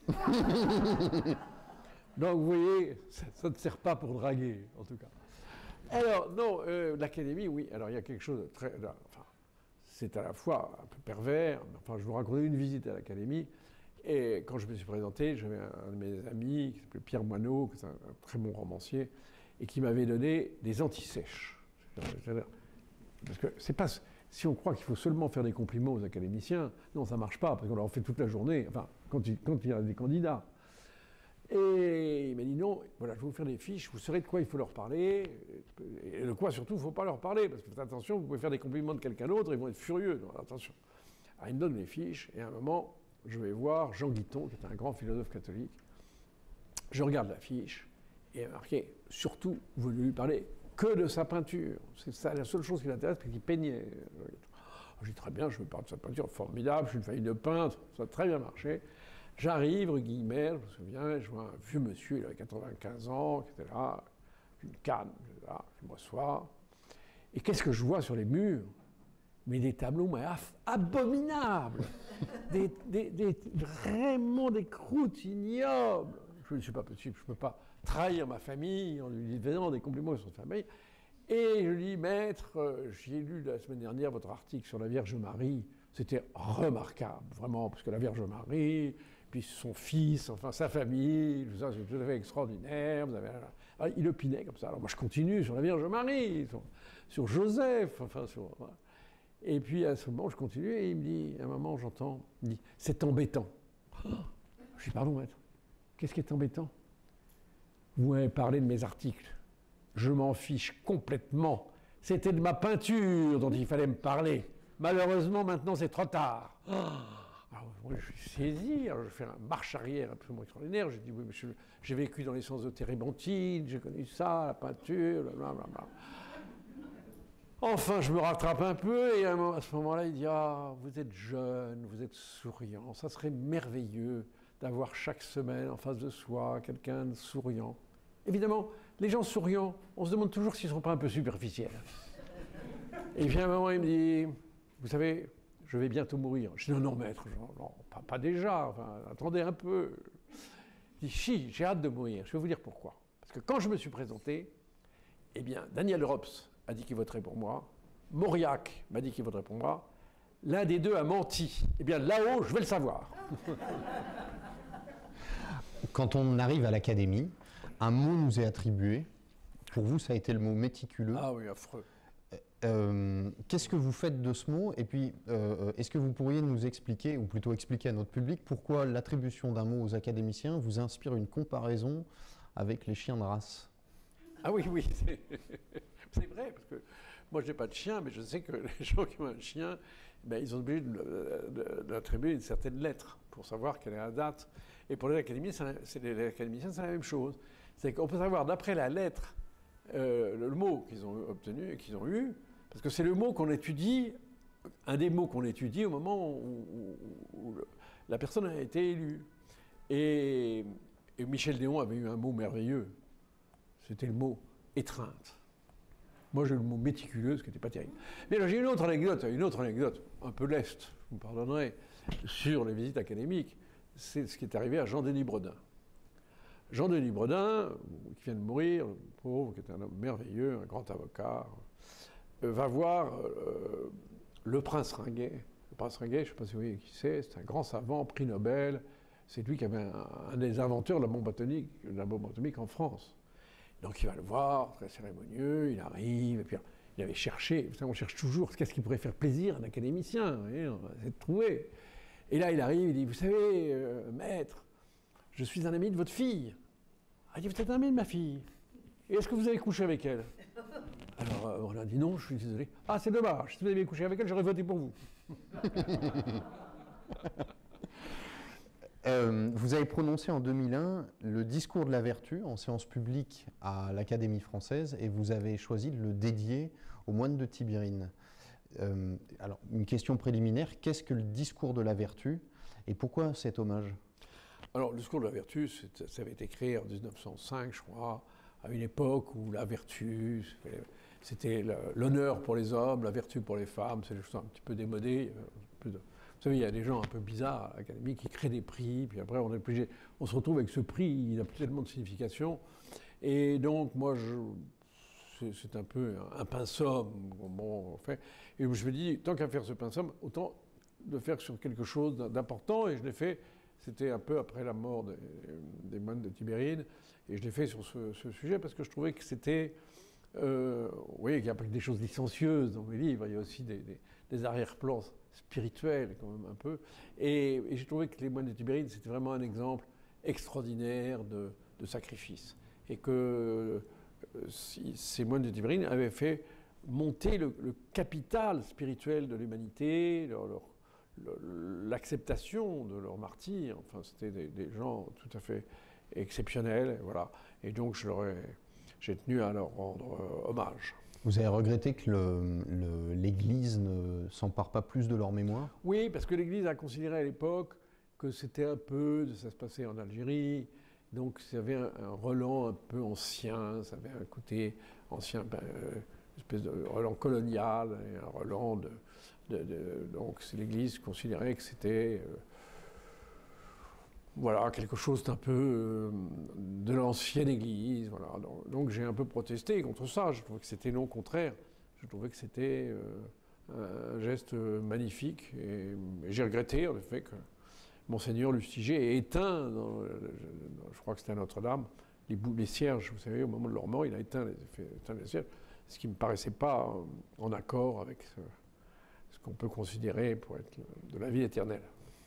Donc vous voyez, ça, ça ne sert pas pour draguer, en tout cas. Alors, non, euh, l'Académie, oui. Alors, il y a quelque chose de très... Enfin, c'est à la fois un peu pervers. Enfin, je vous racontais une visite à l'Académie. Et quand je me suis présenté, j'avais un de mes amis qui s'appelait Pierre Moineau, qui est un, un très bon romancier, et qui m'avait donné des antisèches. Parce que c'est pas... Si on croit qu'il faut seulement faire des compliments aux académiciens, non, ça ne marche pas, parce qu'on leur en fait toute la journée, enfin, quand il, quand il y a des candidats. Et il m'a dit non, voilà, je vais vous faire des fiches, vous saurez de quoi il faut leur parler, et de quoi surtout il ne faut pas leur parler, parce que faites attention, vous pouvez faire des compliments de quelqu'un d'autre, ils vont être furieux, donc attention. Alors, il me donne les fiches, et à un moment, je vais voir Jean Guiton, qui est un grand philosophe catholique. Je regarde la fiche, et il y a marqué, surtout, vous ne lui parlez que de sa peinture. C'est ça la seule chose qui l'intéresse, parce qu'il peignait. Je dis très bien, je me parle de sa peinture, formidable, je suis une famille de peintres, ça a très bien marché. J'arrive, rue Guillemère, je me souviens, je vois un vieux monsieur, il avait quatre-vingt-quinze ans, qui était là, une canne, là, je m'assois. Et qu'est-ce que je vois sur les murs? Mais des tableaux mais abominables, des, des, des, vraiment des croûtes ignobles. Je ne suis pas possible, je ne peux pas trahir ma famille en lui disant des compliments sur sa famille. Et je lui dis, maître, j'ai lu la semaine dernière votre article sur la Vierge Marie, c'était remarquable, vraiment, parce que la Vierge Marie, puis son fils, enfin sa famille, tout ça, c'est tout à fait extraordinaire, vous avez Alors, il opinait comme ça. Alors moi je continue sur la Vierge Marie, sur, sur Joseph, enfin sur... Voilà. Et puis à ce moment je continue et il me dit, à un moment j'entends, il me dit, c'est embêtant. Oh, je dis, pardon maître, qu'est-ce qui est embêtant? Vous m'avez parlé de mes articles. Je m'en fiche complètement. C'était de ma peinture dont il fallait me parler. Malheureusement, maintenant, c'est trop tard. Oh, alors, moi, je suis saisi. Alors, je fais une marche arrière absolument extraordinaire. Je dis, oui, monsieur, j'ai vécu dans les sens de Térébenthine, j'ai connu ça, la peinture, blablabla. Enfin, je me rattrape un peu et à ce moment-là, il dit, ah, vous êtes jeune, vous êtes souriant. Ça serait merveilleux d'avoir chaque semaine en face de soi quelqu'un de souriant. Évidemment, les gens souriants, on se demande toujours s'ils ne sont pas un peu superficiels. Et puis à un moment, il me dit, vous savez, je vais bientôt mourir. Je dis, non, non, maître, genre, non, pas, pas déjà, enfin, attendez un peu. Il dit, si, j'ai hâte de mourir. Je vais vous dire pourquoi. Parce que quand je me suis présenté, eh bien, Daniel Rops a dit qu'il voterait pour moi, Mauriac m'a dit qu'il voterait pour moi, l'un des deux a menti. Eh bien, là-haut, je vais le savoir. Quand on arrive à l'Académie, un mot nous est attribué. Pour vous, ça a été le mot méticuleux. Ah oui, affreux. Euh, Qu'est-ce que vous faites de ce mot? Et puis, euh, est-ce que vous pourriez nous expliquer, ou plutôt expliquer à notre public, pourquoi l'attribution d'un mot aux académiciens vous inspire une comparaison avec les chiens de race? Ah oui, oui, c'est vrai, parce que moi, je n'ai pas de chien, mais je sais que les gens qui ont un chien, ben, ils sont obligés d'attribuer une certaine lettre pour savoir quelle est la date. Et pour les académiciens, c'est la même chose. C'est qu'on peut savoir, d'après la lettre, euh, le mot qu'ils ont obtenu, qu'ils ont eu, parce que c'est le mot qu'on étudie, un des mots qu'on étudie au moment où, où, où le, la personne a été élue. Et, et Michel Déon avait eu un mot merveilleux, c'était le mot étreinte. Moi, j'ai le mot méticuleux, ce qui n'était pas terrible. Mais là, j'ai une autre anecdote, une autre anecdote, un peu leste, vous me pardonnerez, sur les visites académiques. C'est ce qui est arrivé à Jean-Denis Bredin. Jean-Denis Bredin, qui vient de mourir, le pauvre, qui est un homme merveilleux, un grand avocat, euh, va voir euh, le prince Ringuet. Le prince Ringuet, je ne sais pas si vous voyez qui c'est, c'est un grand savant, prix Nobel. C'est lui qui avait un, un des inventeurs de la bombe atomique, de la bombe atomique en France. Donc il va le voir, très cérémonieux, il arrive, et puis il avait cherché, on cherche toujours qu'est-ce qui pourrait faire plaisir à un académicien, vous voyez, on va essayer de trouver. Et là il arrive, il dit, vous savez, euh, maître, je suis un ami de votre fille. Ah, il dit, vous êtes un ami de ma fille. Et est-ce que vous avez couché avec elle? Alors euh, on a dit non, je suis désolé. Ah, c'est dommage, si vous aviez couché avec elle, j'aurais voté pour vous. Euh, vous avez prononcé en deux mille un le discours de la vertu en séance publique à l'Académie française et vous avez choisi de le dédier aux moines de Tibérine. Euh, alors, une question préliminaire, qu'est-ce que le discours de la vertu et pourquoi cet hommage? Alors, le discours de la vertu, ça avait été créé en mille neuf cent cinq, je crois, à une époque où la vertu, c'était l'honneur pour les hommes, la vertu pour les femmes, c'est des choses un petit peu démodées. Un peu de... Vous savez, il y a des gens un peu bizarres à l'Académie qui créent des prix, puis après on est obligé, on se retrouve avec ce prix, il n'a plus tellement de signification. Et donc, moi, c'est un peu un pinsomme, bon, on fait. Et je me dis, tant qu'à faire ce pinsomme, autant de faire sur quelque chose d'important, et je l'ai fait, c'était un peu après la mort des, des moines de Tibérine, et je l'ai fait sur ce, ce sujet parce que je trouvais que c'était... Euh, oui, il n'y a pas que des choses licencieuses dans mes livres, il y a aussi des, des, des arrière-plans spirituels quand même un peu. Et, et j'ai trouvé que les moines de Tibérine, c'était vraiment un exemple extraordinaire de, de sacrifice. Et que euh, si, ces moines de Tibérine avaient fait monter le, le capital spirituel de l'humanité, leur, leur, l'acceptation de leurs martyrs. Enfin, c'était des, des gens tout à fait exceptionnels, voilà. Et donc, je leur ai... j'ai tenu à leur rendre euh, hommage. Vous avez regretté que l'Église ne s'empare pas plus de leur mémoire? Oui, parce que l'Église a considéré à l'époque que c'était un peu, ça se passait en Algérie, donc ça avait un, un relent un peu ancien, ça avait un côté ancien, ben, euh, une espèce de relent colonial, et un relent de... de, de donc l'Église considérait que c'était... Euh, Voilà, quelque chose d'un peu euh, de l'ancienne Église. Voilà. Donc, donc j'ai un peu protesté contre ça. Je trouvais que c'était non contraire. Je trouvais que c'était euh, un geste magnifique. Et, et j'ai regretté, en effet, que Monseigneur Lustiger ait éteint, dans, je crois que c'était à Notre-Dame, les, les cierges, vous savez, au moment de leur mort, il a éteint les, fait éteindre les cierges, ce qui ne me paraissait pas en accord avec ce, ce qu'on peut considérer pour être de la vie éternelle.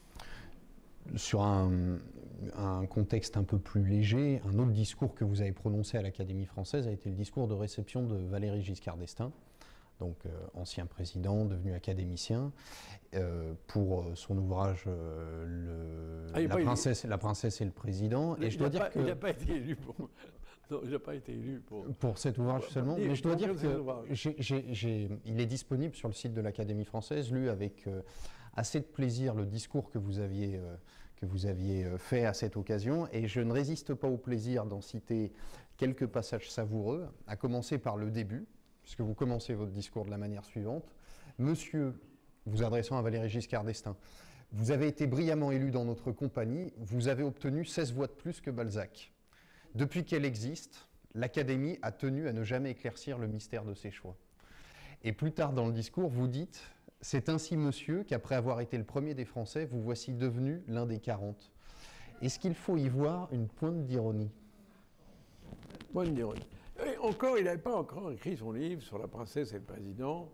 Sur un, un contexte un peu plus léger, un autre discours que vous avez prononcé à l'Académie française a été le discours de réception de Valéry Giscard d'Estaing, donc euh, ancien président, devenu académicien, euh, pour son ouvrage euh, le, ah, la, princesse, la princesse et le président. Il, et je dois dire pas, que il n'a pas été élu pour. Non, il n'a pas été élu pour. Pour cet ouvrage pour, seulement, mais je dois dire que j'ai, j'ai, j'ai, il est disponible sur le site de l'Académie française, lu avec euh, assez de plaisir le discours que vous aviez. Euh, que vous aviez fait à cette occasion, et je ne résiste pas au plaisir d'en citer quelques passages savoureux, à commencer par le début, puisque vous commencez votre discours de la manière suivante. Monsieur, vous adressant à Valéry Giscard d'Estaing, vous avez été brillamment élu dans notre compagnie, vous avez obtenu seize voix de plus que Balzac. Depuis qu'elle existe, l'Académie a tenu à ne jamais éclaircir le mystère de ses choix. Et plus tard dans le discours, vous dites: c'est ainsi, monsieur, qu'après avoir été le premier des Français, vous voici devenu l'un des quarante. Est-ce qu'il faut y voir une pointe d'ironie? Pointe d'ironie. Et encore, il n'avait pas encore écrit son livre sur la princesse et le président.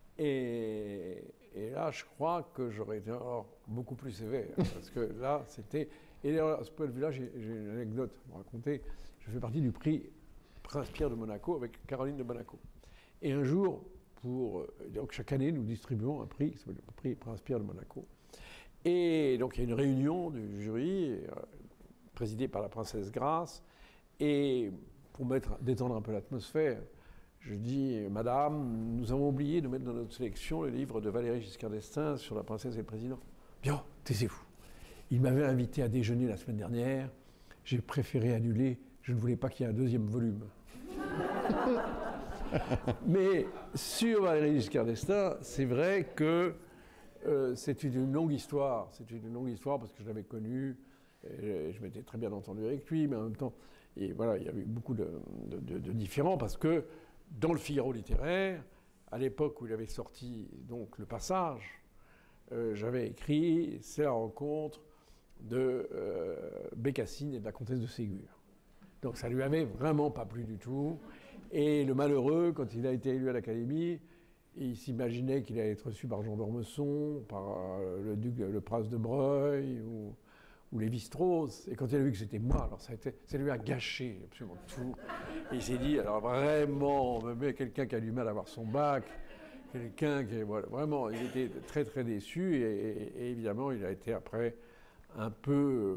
Et, et là, je crois que j'aurais été alors beaucoup plus sévère. Parce que là, c'était... Et à ce point de vue-là, j'ai, j'ai une anecdote à vous raconter. Je fais partie du prix Prince-Pierre de Monaco avec Caroline de Monaco. Et un jour... Pour, donc chaque année, nous distribuons un prix qui s'appelle le prix Prince-Pierre de Monaco. Et donc il y a une réunion du jury, euh, présidée par la princesse Grace. Et pour mettre, détendre un peu l'atmosphère, je dis: Madame, nous avons oublié de mettre dans notre sélection le livre de Valéry Giscard d'Estaing sur la princesse et le président. Bien, taisez-vous. Il m'avait invité à déjeuner la semaine dernière. J'ai préféré annuler. Je ne voulais pas qu'il y ait un deuxième volume. Mais sur Valéry Giscard d'Estaing, c'est vrai que euh, c'est une longue histoire. C'est une longue histoire parce que je l'avais connu, et je m'étais très bien entendu avec lui, mais en même temps, et voilà, il y avait eu beaucoup de, de, de, de différends parce que dans le Figaro littéraire, à l'époque où il avait sorti donc Le Passage, euh, j'avais écrit: c'est la rencontre de euh, Bécassine et de la comtesse de Ségur. Donc ça lui avait vraiment pas plu du tout. Et le malheureux, quand il a été élu à l'Académie, il s'imaginait qu'il allait être reçu par Jean d'Ormesson, par euh, le duc, le prince de Breuil ou, ou Lévi-Strauss. Et quand il a vu que c'était moi, alors ça, a été, ça lui a gâché absolument tout. Et il s'est dit: alors vraiment, même quelqu'un qui a du mal à avoir son bac, quelqu'un qui est... Voilà, vraiment, il était très très déçu. Et, et, et évidemment, il a été après un peu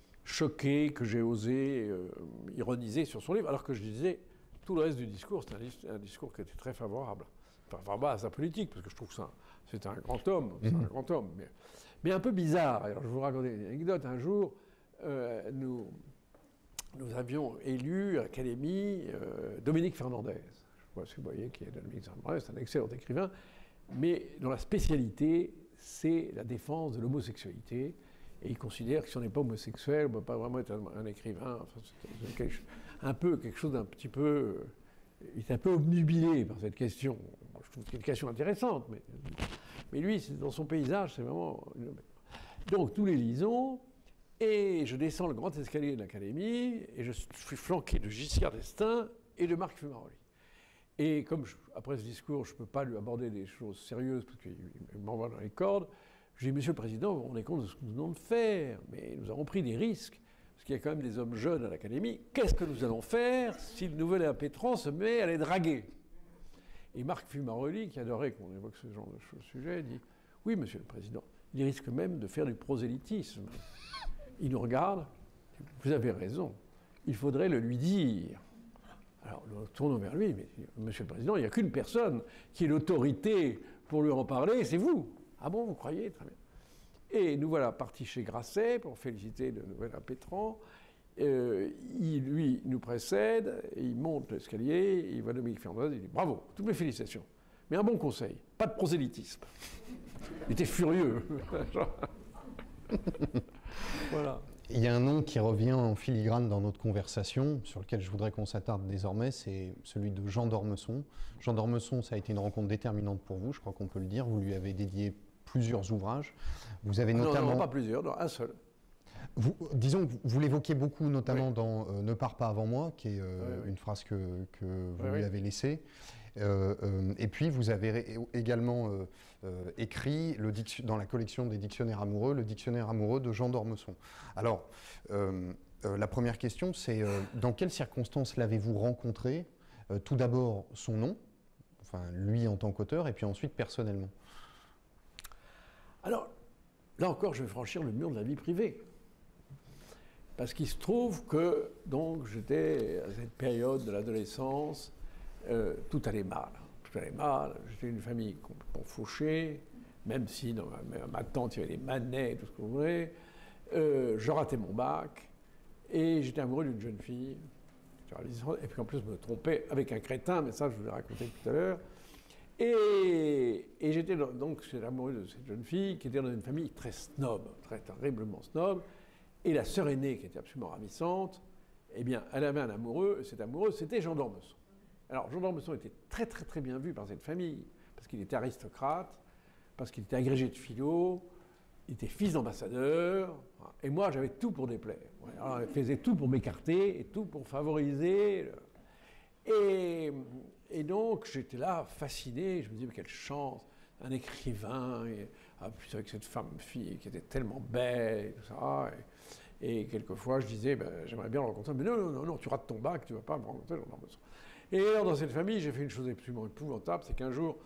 choqué que j'ai osé euh, ironiser sur son livre, alors que je disais... Tout le reste du discours, c'est un, un discours qui était très favorable. Enfin, favorable à sa politique, parce que je trouve que c'est un grand homme, c'est un grand homme, mais, mais un peu bizarre. Alors, je vais vous raconter une anecdote. Un jour, euh, nous, nous avions élu à l'Académie euh, Dominique Fernandez. Je sais pas si vous voyez qui est Dominique Fernandez, c'est un excellent écrivain, mais dont la spécialité, c'est la défense de l'homosexualité. Et il considère que si on n'est pas homosexuel, on ne peut pas vraiment être un, un écrivain. Enfin, c'est quelque, un peu quelque chose d'un petit peu... Il est un peu obnubilé par cette question. Je trouve que c'est une question intéressante, mais, mais lui, dans son paysage, c'est vraiment... Donc, nous les lisons, et je descends le grand escalier de l'Académie, et je suis flanqué de Giscard d'Estaing et de Marc Fumaroli. Et comme, je, après ce discours, je ne peux pas lui aborder des choses sérieuses, parce qu'il m'envoie dans les cordes, je dis: Monsieur le Président, vous vous rendez compte de ce que nous venons de faire, mais nous avons pris des risques, parce qu'il y a quand même des hommes jeunes à l'Académie. Qu'est-ce que nous allons faire si le nouvel impétrant se met à les draguer? Et Marc Fumaroli, qui adorait qu'on évoque ce genre de sujet, dit: oui, Monsieur le Président, il risque même de faire du prosélytisme. Il nous regarde: vous avez raison, il faudrait le lui dire. Alors nous tournons vers lui: mais Monsieur le Président, il n'y a qu'une personne qui est l'autorité pour lui en parler, c'est vous. Ah bon, vous croyez? Très bien. Et nous voilà partis chez Grasset pour féliciter le nouvel impétrant. Euh, il, lui, nous précède, il monte l'escalier, il voit Dominique Fernandez, il dit: bravo, toutes mes félicitations. Mais un bon conseil, pas de prosélytisme. Il était furieux. Voilà. Il y a un nom qui revient en filigrane dans notre conversation, sur lequel je voudrais qu'on s'attarde désormais, c'est celui de Jean d'Ormesson. Jean d'Ormesson, ça a été une rencontre déterminante pour vous, je crois qu'on peut le dire. Vous lui avez dédié plusieurs ouvrages. Vous avez notamment... Non, non, pas plusieurs, non, un seul. Vous, disons que vous l'évoquez beaucoup, notamment Oui. dans euh, Ne pars pas avant moi, qui est euh, Oui, oui. une phrase que, que vous Oui, lui oui. avez laissée. Euh, euh, et puis, vous avez ré- également euh, euh, écrit le dic- dans la collection des dictionnaires amoureux, le dictionnaire amoureux de Jean d'Ormesson. Alors, euh, euh, la première question, c'est euh, dans quelles circonstances l'avez-vous rencontré? Euh, Tout d'abord, son nom, enfin, lui en tant qu'auteur, et puis ensuite, personnellement. Alors, là encore, je vais franchir le mur de la vie privée. Parce qu'il se trouve que, donc, j'étais à cette période de l'adolescence, euh, tout allait mal. Tout allait mal. J'étais une famille complètement fauchée, même si dans ma, ma tante, il y avait des manets, tout ce que vous voulez. Euh, je ratais mon bac, et j'étais amoureux d'une jeune fille. Et puis en plus, je me trompais avec un crétin, mais ça, je vous l'ai raconté tout à l'heure. Et, et j'étais donc amoureux de cette jeune fille qui était dans une famille très snob, très terriblement snob. Et la sœur aînée, qui était absolument ravissante, eh bien, elle avait un amoureux, et cet amoureux, c'était Jean d'Ormesson. Alors, Jean d'Ormesson était très, très, très bien vu par cette famille, parce qu'il était aristocrate, parce qu'il était agrégé de philo, il était fils d'ambassadeur, et moi, j'avais tout pour déplaire. Alors, elle faisait tout pour m'écarter, et tout pour favoriser. Et, et donc, j'étais là, fasciné, je me disais, mais quelle chance, un écrivain, et, ah, plus avec cette femme-fille qui était tellement belle, et tout ça. Et, et quelquefois, je disais, ben, j'aimerais bien le rencontrer, mais non, non, non, non, tu rates ton bac, tu ne vas pas me rencontrer, Jean d'Ormesson. Et alors, dans cette famille, j'ai fait une chose absolument épouvantable, c'est qu'un jour,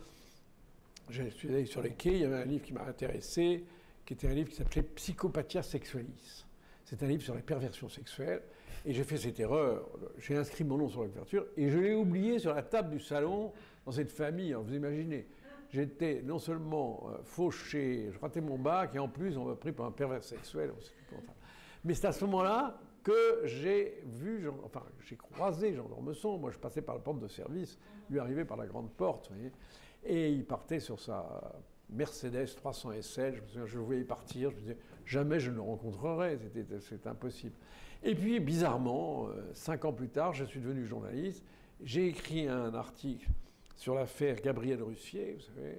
je suis allé sur les quais, il y avait un livre qui m'a intéressé, qui était un livre qui s'appelait Psychopathia Sexualis. C'est un livre sur les perversions sexuelles. Et j'ai fait cette erreur. J'ai inscrit mon nom sur la couverture et je l'ai oublié sur la table du salon dans cette famille. Alors vous imaginez, j'étais non seulement euh, fauché, je ratais mon bac et en plus on m'a pris pour un pervers sexuel. Mais c'est à ce moment-là que j'ai vu, Jean, enfin j'ai croisé Jean d'Ormesson. Moi je passais par la porte de service, lui arrivait par la grande porte, vous voyez, et il partait sur sa Mercedes trois cents S L. Je me souviens, je le voyais partir, je me disais jamais je ne le rencontrerai, c'était, c'était impossible. Et puis, bizarrement, euh, cinq ans plus tard, je suis devenu journaliste. J'ai écrit un article sur l'affaire Gabriel Russier, vous savez.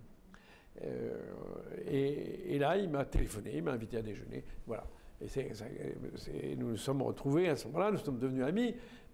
Euh, et, et là, il m'a téléphoné, il m'a invité à déjeuner. Voilà. Et c'est, c'est, nous nous sommes retrouvés à ce moment-là, nous sommes devenus amis.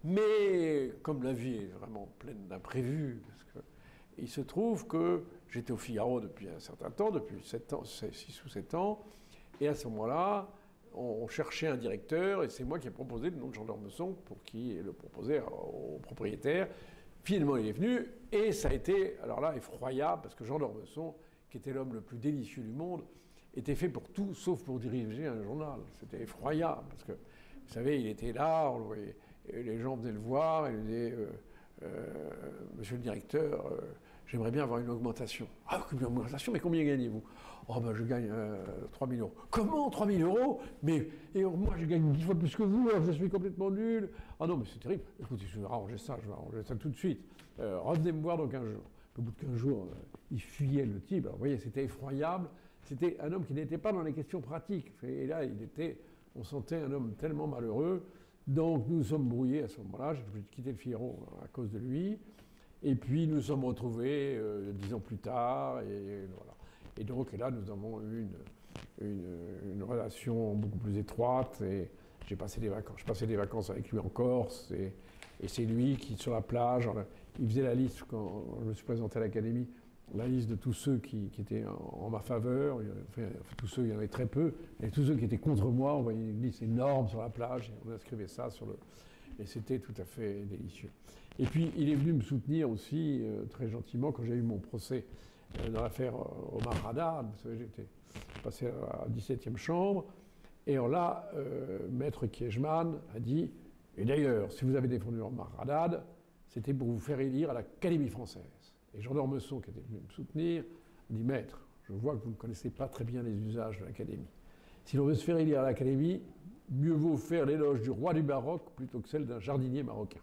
Mais comme la vie est vraiment pleine d'imprévus, parce que il se trouve que j'étais au Figaro depuis un certain temps, depuis six ou sept ans. Et à ce moment-là, on cherchait un directeur et c'est moi qui ai proposé le nom de Jean d'Ormesson pour qui le proposait au propriétaire. Finalement, il est venu et ça a été, alors là, effroyable parce que Jean d'Ormesson, qui était l'homme le plus délicieux du monde, était fait pour tout sauf pour diriger un journal. C'était effroyable parce que, vous savez, il était là, on le voyait, et les gens venaient le voir et lui disaient euh, euh, Monsieur le directeur, euh, j'aimerais bien avoir une augmentation. Ah, une augmentation, mais combien gagnez-vous? Oh ben je gagne euh, trois mille euros. Comment trois mille euros? Mais et moi je gagne dix fois plus que vous, alors je suis complètement nul. Ah non mais c'est terrible. Écoutez, je vais arranger ça, je vais arranger ça tout de suite. Euh, revenez me voir dans quinze jours. Au bout de quinze jours, euh, il fuyait le type. Alors vous voyez, c'était effroyable. C'était un homme qui n'était pas dans les questions pratiques. Et là, il était, on sentait un homme tellement malheureux. Donc nous nous sommes brouillés à ce moment-là. J'ai obligé de quitter le Figaro à cause de lui. Et puis nous nous sommes retrouvés euh, dix ans plus tard. Et voilà. Et donc là, nous avons eu une, une, une relation beaucoup plus étroite. Et j'ai passé des vacances. Je passais des vacances avec lui en Corse. Et, et c'est lui qui, sur la plage, il faisait la liste quand je me suis présenté à l'Académie, la liste de tous ceux qui, qui étaient en, en ma faveur. Enfin, tous ceux, il y en avait très peu. Et tous ceux qui étaient contre moi, on voyait une liste énorme sur la plage. Et on inscrivait ça sur le... Et c'était tout à fait délicieux. Et puis, il est venu me soutenir aussi, euh, très gentiment, quand j'ai eu mon procès euh, dans l'affaire euh, Omar Haddad. Vous savez, j'étais passé à la dix-septième chambre. Et alors là, euh, Maître Kiechman a dit, et d'ailleurs, si vous avez défendu Omar Haddad, c'était pour vous faire élire à l'Académie française. Et Jean d'Ormesson, qui était venu me soutenir, a dit, Maître, je vois que vous ne connaissez pas très bien les usages de l'Académie. Si l'on veut se faire élire à l'Académie, mieux vaut faire l'éloge du roi du Maroc plutôt que celle d'un jardinier marocain.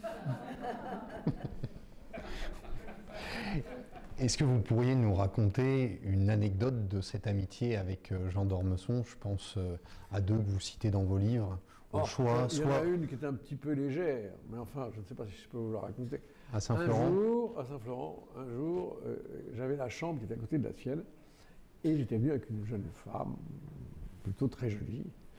Est-ce que vous pourriez nous raconter une anecdote de cette amitié avec Jean d'Ormesson? Je pense à deux que vous citez dans vos livres. Au Oh, choix, il y en soit a une qui est un petit peu légère, mais enfin, je ne sais pas si je peux vous la raconter. à Saint-Florent. Un jour, à Saint-Florent, un jour, euh, j'avais la chambre qui était à côté de la sienne, et j'étais venu avec une jeune femme, plutôt très jolie.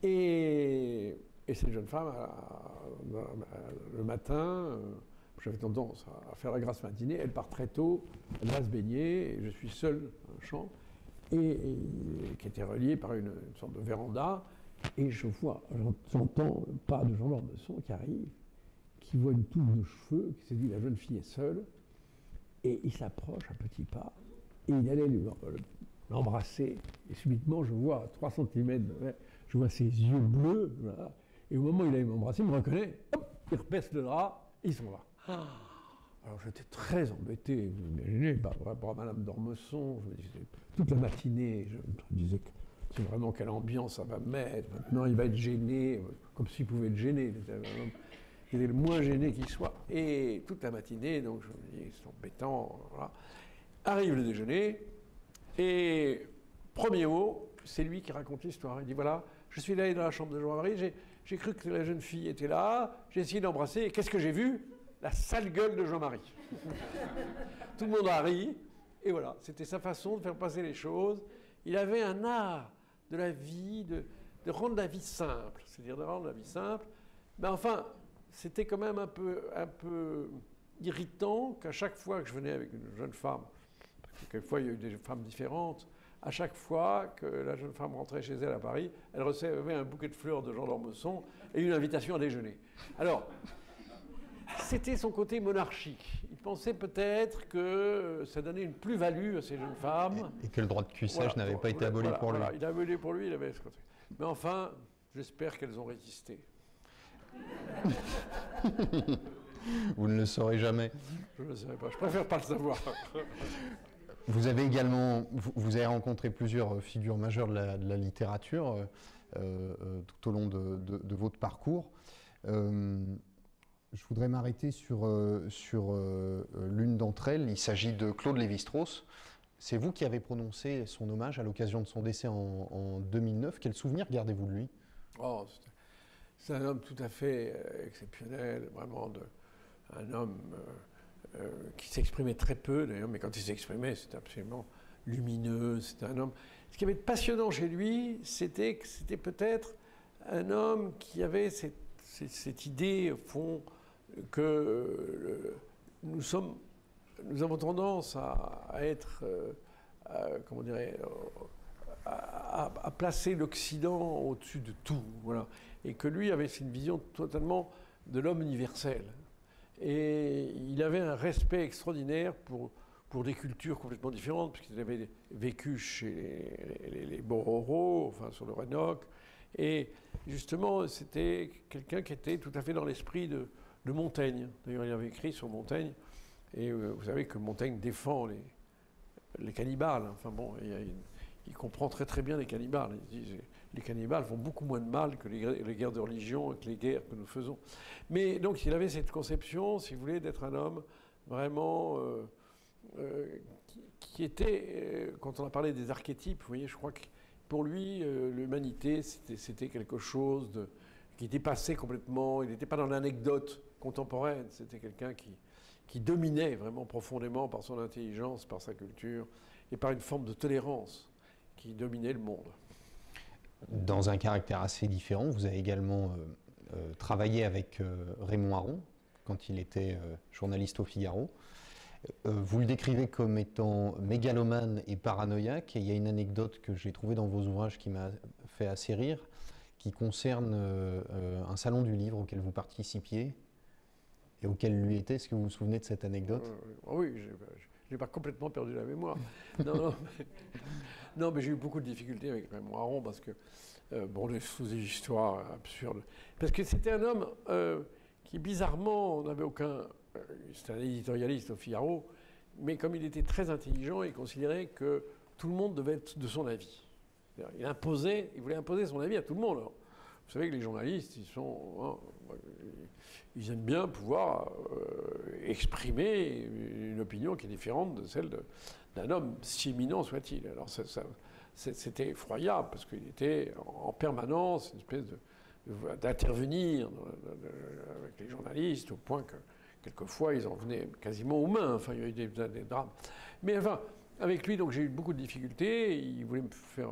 Et, et cette jeune femme, à, à, à, le matin, euh, j'avais tendance à faire la grasse matinée, elle part très tôt, elle va se baigner, et je suis seul dans le champ, et, et qui était relié par une, une sorte de véranda, et je vois, j'entends le pas de Jean d'Ormesson qui arrive, qui voit une touffe de cheveux, qui s'est dit la jeune fille est seule, et il s'approche à petits pas, et il allait lui l'embrasser, et subitement je vois à trois centimètres, je vois ses yeux bleus, voilà, et au moment où il allait m'embrasser, il me reconnaît, hop, il repaisse le drap, et il s'en va. Ah. Alors j'étais très embêté, vous imaginez, par rapport à Madame d'Ormesson, je me disais, toute la matinée, je me disais que c'est vraiment quelle ambiance ça va mettre, maintenant il va être gêné, comme s'il pouvait être gêné, il était le moins gêné qu'il soit, et toute la matinée, donc je me dis, c'est embêtant, voilà. Arrive le déjeuner, et premier mot, c'est lui qui raconte l'histoire, il dit voilà, je suis allé dans la chambre de Jean-Marie, j'ai, j'ai cru que la jeune fille était là, j'ai essayé d'embrasser, et qu'est-ce que j'ai vu? La sale gueule de Jean-Marie. Tout le monde a ri, et voilà, c'était sa façon de faire passer les choses. Il avait un art de la vie, de, de rendre la vie simple, c'est-à-dire de rendre la vie simple. Mais enfin, c'était quand même un peu, un peu irritant qu'à chaque fois que je venais avec une jeune femme, parce que quelquefois il y a eu des femmes différentes, à chaque fois que la jeune femme rentrait chez elle à Paris, elle recevait un bouquet de fleurs de Jean d'Ormesson et une invitation à déjeuner. Alors, c'était son côté monarchique. Il pensait peut-être que ça donnait une plus-value à ces jeunes femmes. Et que le droit de cuissage voilà, n'avait pas été aboli voilà, pour lui. Voilà, il a aboli pour lui, il avait ce côté. Mais enfin, j'espère qu'elles ont résisté. Vous ne le saurez jamais. Je ne le saurais pas, je préfère pas le savoir. Vous avez également, vous, vous avez rencontré plusieurs figures majeures de la, de la littérature euh, euh, tout au long de, de, de votre parcours. Euh, je voudrais m'arrêter sur, euh, sur euh, l'une d'entre elles. Il s'agit de Claude Lévi-Strauss. C'est vous qui avez prononcé son hommage à l'occasion de son décès en, en deux mille neuf. Quel souvenir gardez-vous de lui? Oh, c'est un homme tout à fait euh, exceptionnel, vraiment de, un homme euh, euh, qui s'exprimait très peu d'ailleurs, mais quand il s'exprimait, c'était absolument lumineux. C'était un homme. Ce qui avait de passionnant chez lui, c'était que c'était peut-être un homme qui avait cette, cette, cette idée, au fond, que euh, nous sommes, nous avons tendance à, à être, euh, à, comment dirais, à, à, à placer l'Occident au-dessus de tout, voilà, et que lui avait une vision totalement de l'homme universel. Et il avait un respect extraordinaire pour, pour des cultures complètement différentes, puisqu'il avait vécu chez les, les, les Bororo, enfin sur le Rénoc, et justement, c'était quelqu'un qui était tout à fait dans l'esprit de, de Montaigne. D'ailleurs, il avait écrit sur Montaigne, et euh, vous savez que Montaigne défend les, les cannibales. Enfin bon, il, y a une, il comprend très très bien les cannibales. Il dit, les cannibales font beaucoup moins de mal que les, les guerres de religion et que les guerres que nous faisons. Mais donc, il avait cette conception, si vous voulez, d'être un homme vraiment euh, euh, qui, qui était, euh, quand on a parlé des archétypes, vous voyez, je crois que pour lui, euh, l'humanité, c'était, c'était quelque chose de, qui dépassait complètement. Il n'était pas dans l'anecdote contemporaine. C'était quelqu'un qui, qui dominait vraiment profondément par son intelligence, par sa culture et par une forme de tolérance qui dominait le monde. Dans un caractère assez différent, vous avez également euh, euh, travaillé avec euh, Raymond Aron quand il était euh, journaliste au Figaro. Euh, vous le décrivez comme étant mégalomane et paranoïaque, et il y a une anecdote que j'ai trouvée dans vos ouvrages qui m'a fait assez rire, qui concerne euh, euh, un salon du livre auquel vous participiez et auquel lui était. Est-ce que vous vous souvenez de cette anecdote? euh, Oui, je n'ai pas complètement perdu la mémoire. non, non, mais, non, mais j'ai eu beaucoup de difficultés avec Raymond Aron parce que, euh, bon, des, des histoires absurdes. Parce que c'était un homme euh, qui, bizarrement, n'avait aucun... Euh, c'était un éditorialiste au Figaro, mais comme il était très intelligent, il considérait que tout le monde devait être de son avis. Il imposait, il voulait imposer son avis à tout le monde. Alors, vous savez que les journalistes, ils sont, hein, ils aiment bien pouvoir euh, exprimer une opinion qui est différente de celle de, d'un homme, si éminent soit-il. Alors ça, ça, c'était effroyable parce qu'il était en permanence une espèce de, de, d'intervenir avec les journalistes au point que quelquefois ils en venaient quasiment aux mains. Enfin, il y a eu des, des drames. Mais enfin, avec lui, donc j'ai eu beaucoup de difficultés. Il voulait me faire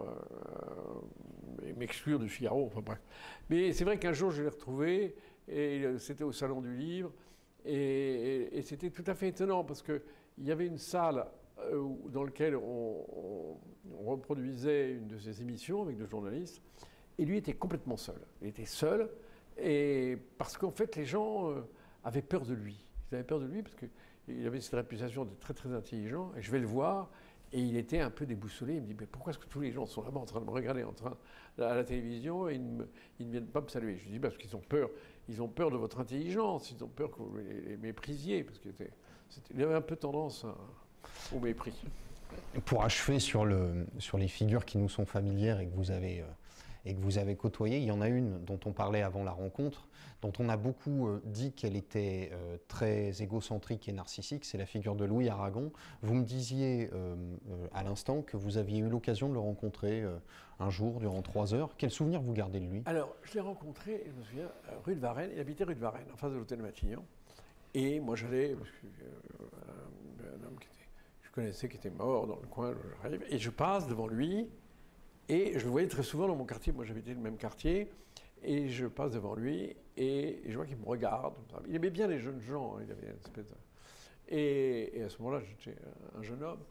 euh, m'exclure du Figaro. Enfin bref. Mais c'est vrai qu'un jour je l'ai retrouvé et c'était au Salon du Livre et, et, et c'était tout à fait étonnant parce que il y avait une salle euh, dans laquelle on, on, on reproduisait une de ses émissions avec deux journalistes et lui était complètement seul. Il était seul et parce qu'en fait les gens euh, avaient peur de lui. Ils avaient peur de lui parce que il avait cette réputation d'être très très intelligent, et je vais le voir, et il était un peu déboussolé. Il me dit, mais pourquoi est-ce que tous les gens sont là-bas en train de me regarder en train, à la télévision, et ils ne, ils ne viennent pas me saluer? Je lui dis, parce qu'ils ont peur, ils ont peur de votre intelligence, ils ont peur que vous les, les méprisiez, parce qu'il il avait un peu tendance à, au mépris. Pour achever sur, le, sur les figures qui nous sont familières et que vous avez... Euh... et que vous avez côtoyé, il y en a une dont on parlait avant la rencontre, dont on a beaucoup euh, dit qu'elle était euh, très égocentrique et narcissique, c'est la figure de Louis Aragon. Vous me disiez euh, euh, à l'instant que vous aviez eu l'occasion de le rencontrer euh, un jour, durant trois heures. Quel souvenir vous gardez de lui? Alors, je l'ai rencontré, je me souviens, rue de Varennes, il habitait rue de Varennes, en face de l'hôtel Matignon. Et moi j'allais, parce que euh, un homme qui était, je connaissais, qui était mort dans le coin, j'arrive, et je passe devant lui, et je le voyais très souvent dans mon quartier, moi j'habitais le même quartier, et je passe devant lui, et, et je vois qu'il me regarde. Il aimait bien les jeunes gens, hein, il avait une espèce de... Et, et à ce moment-là, j'étais un jeune homme,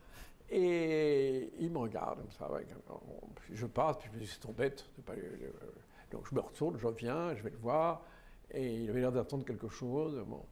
et il me regarde comme ça, ouais, je passe, puis je me dis, c'est ton bête. Pas, donc je me retourne, je reviens, je vais le voir, et il avait l'air d'attendre quelque chose. Bon.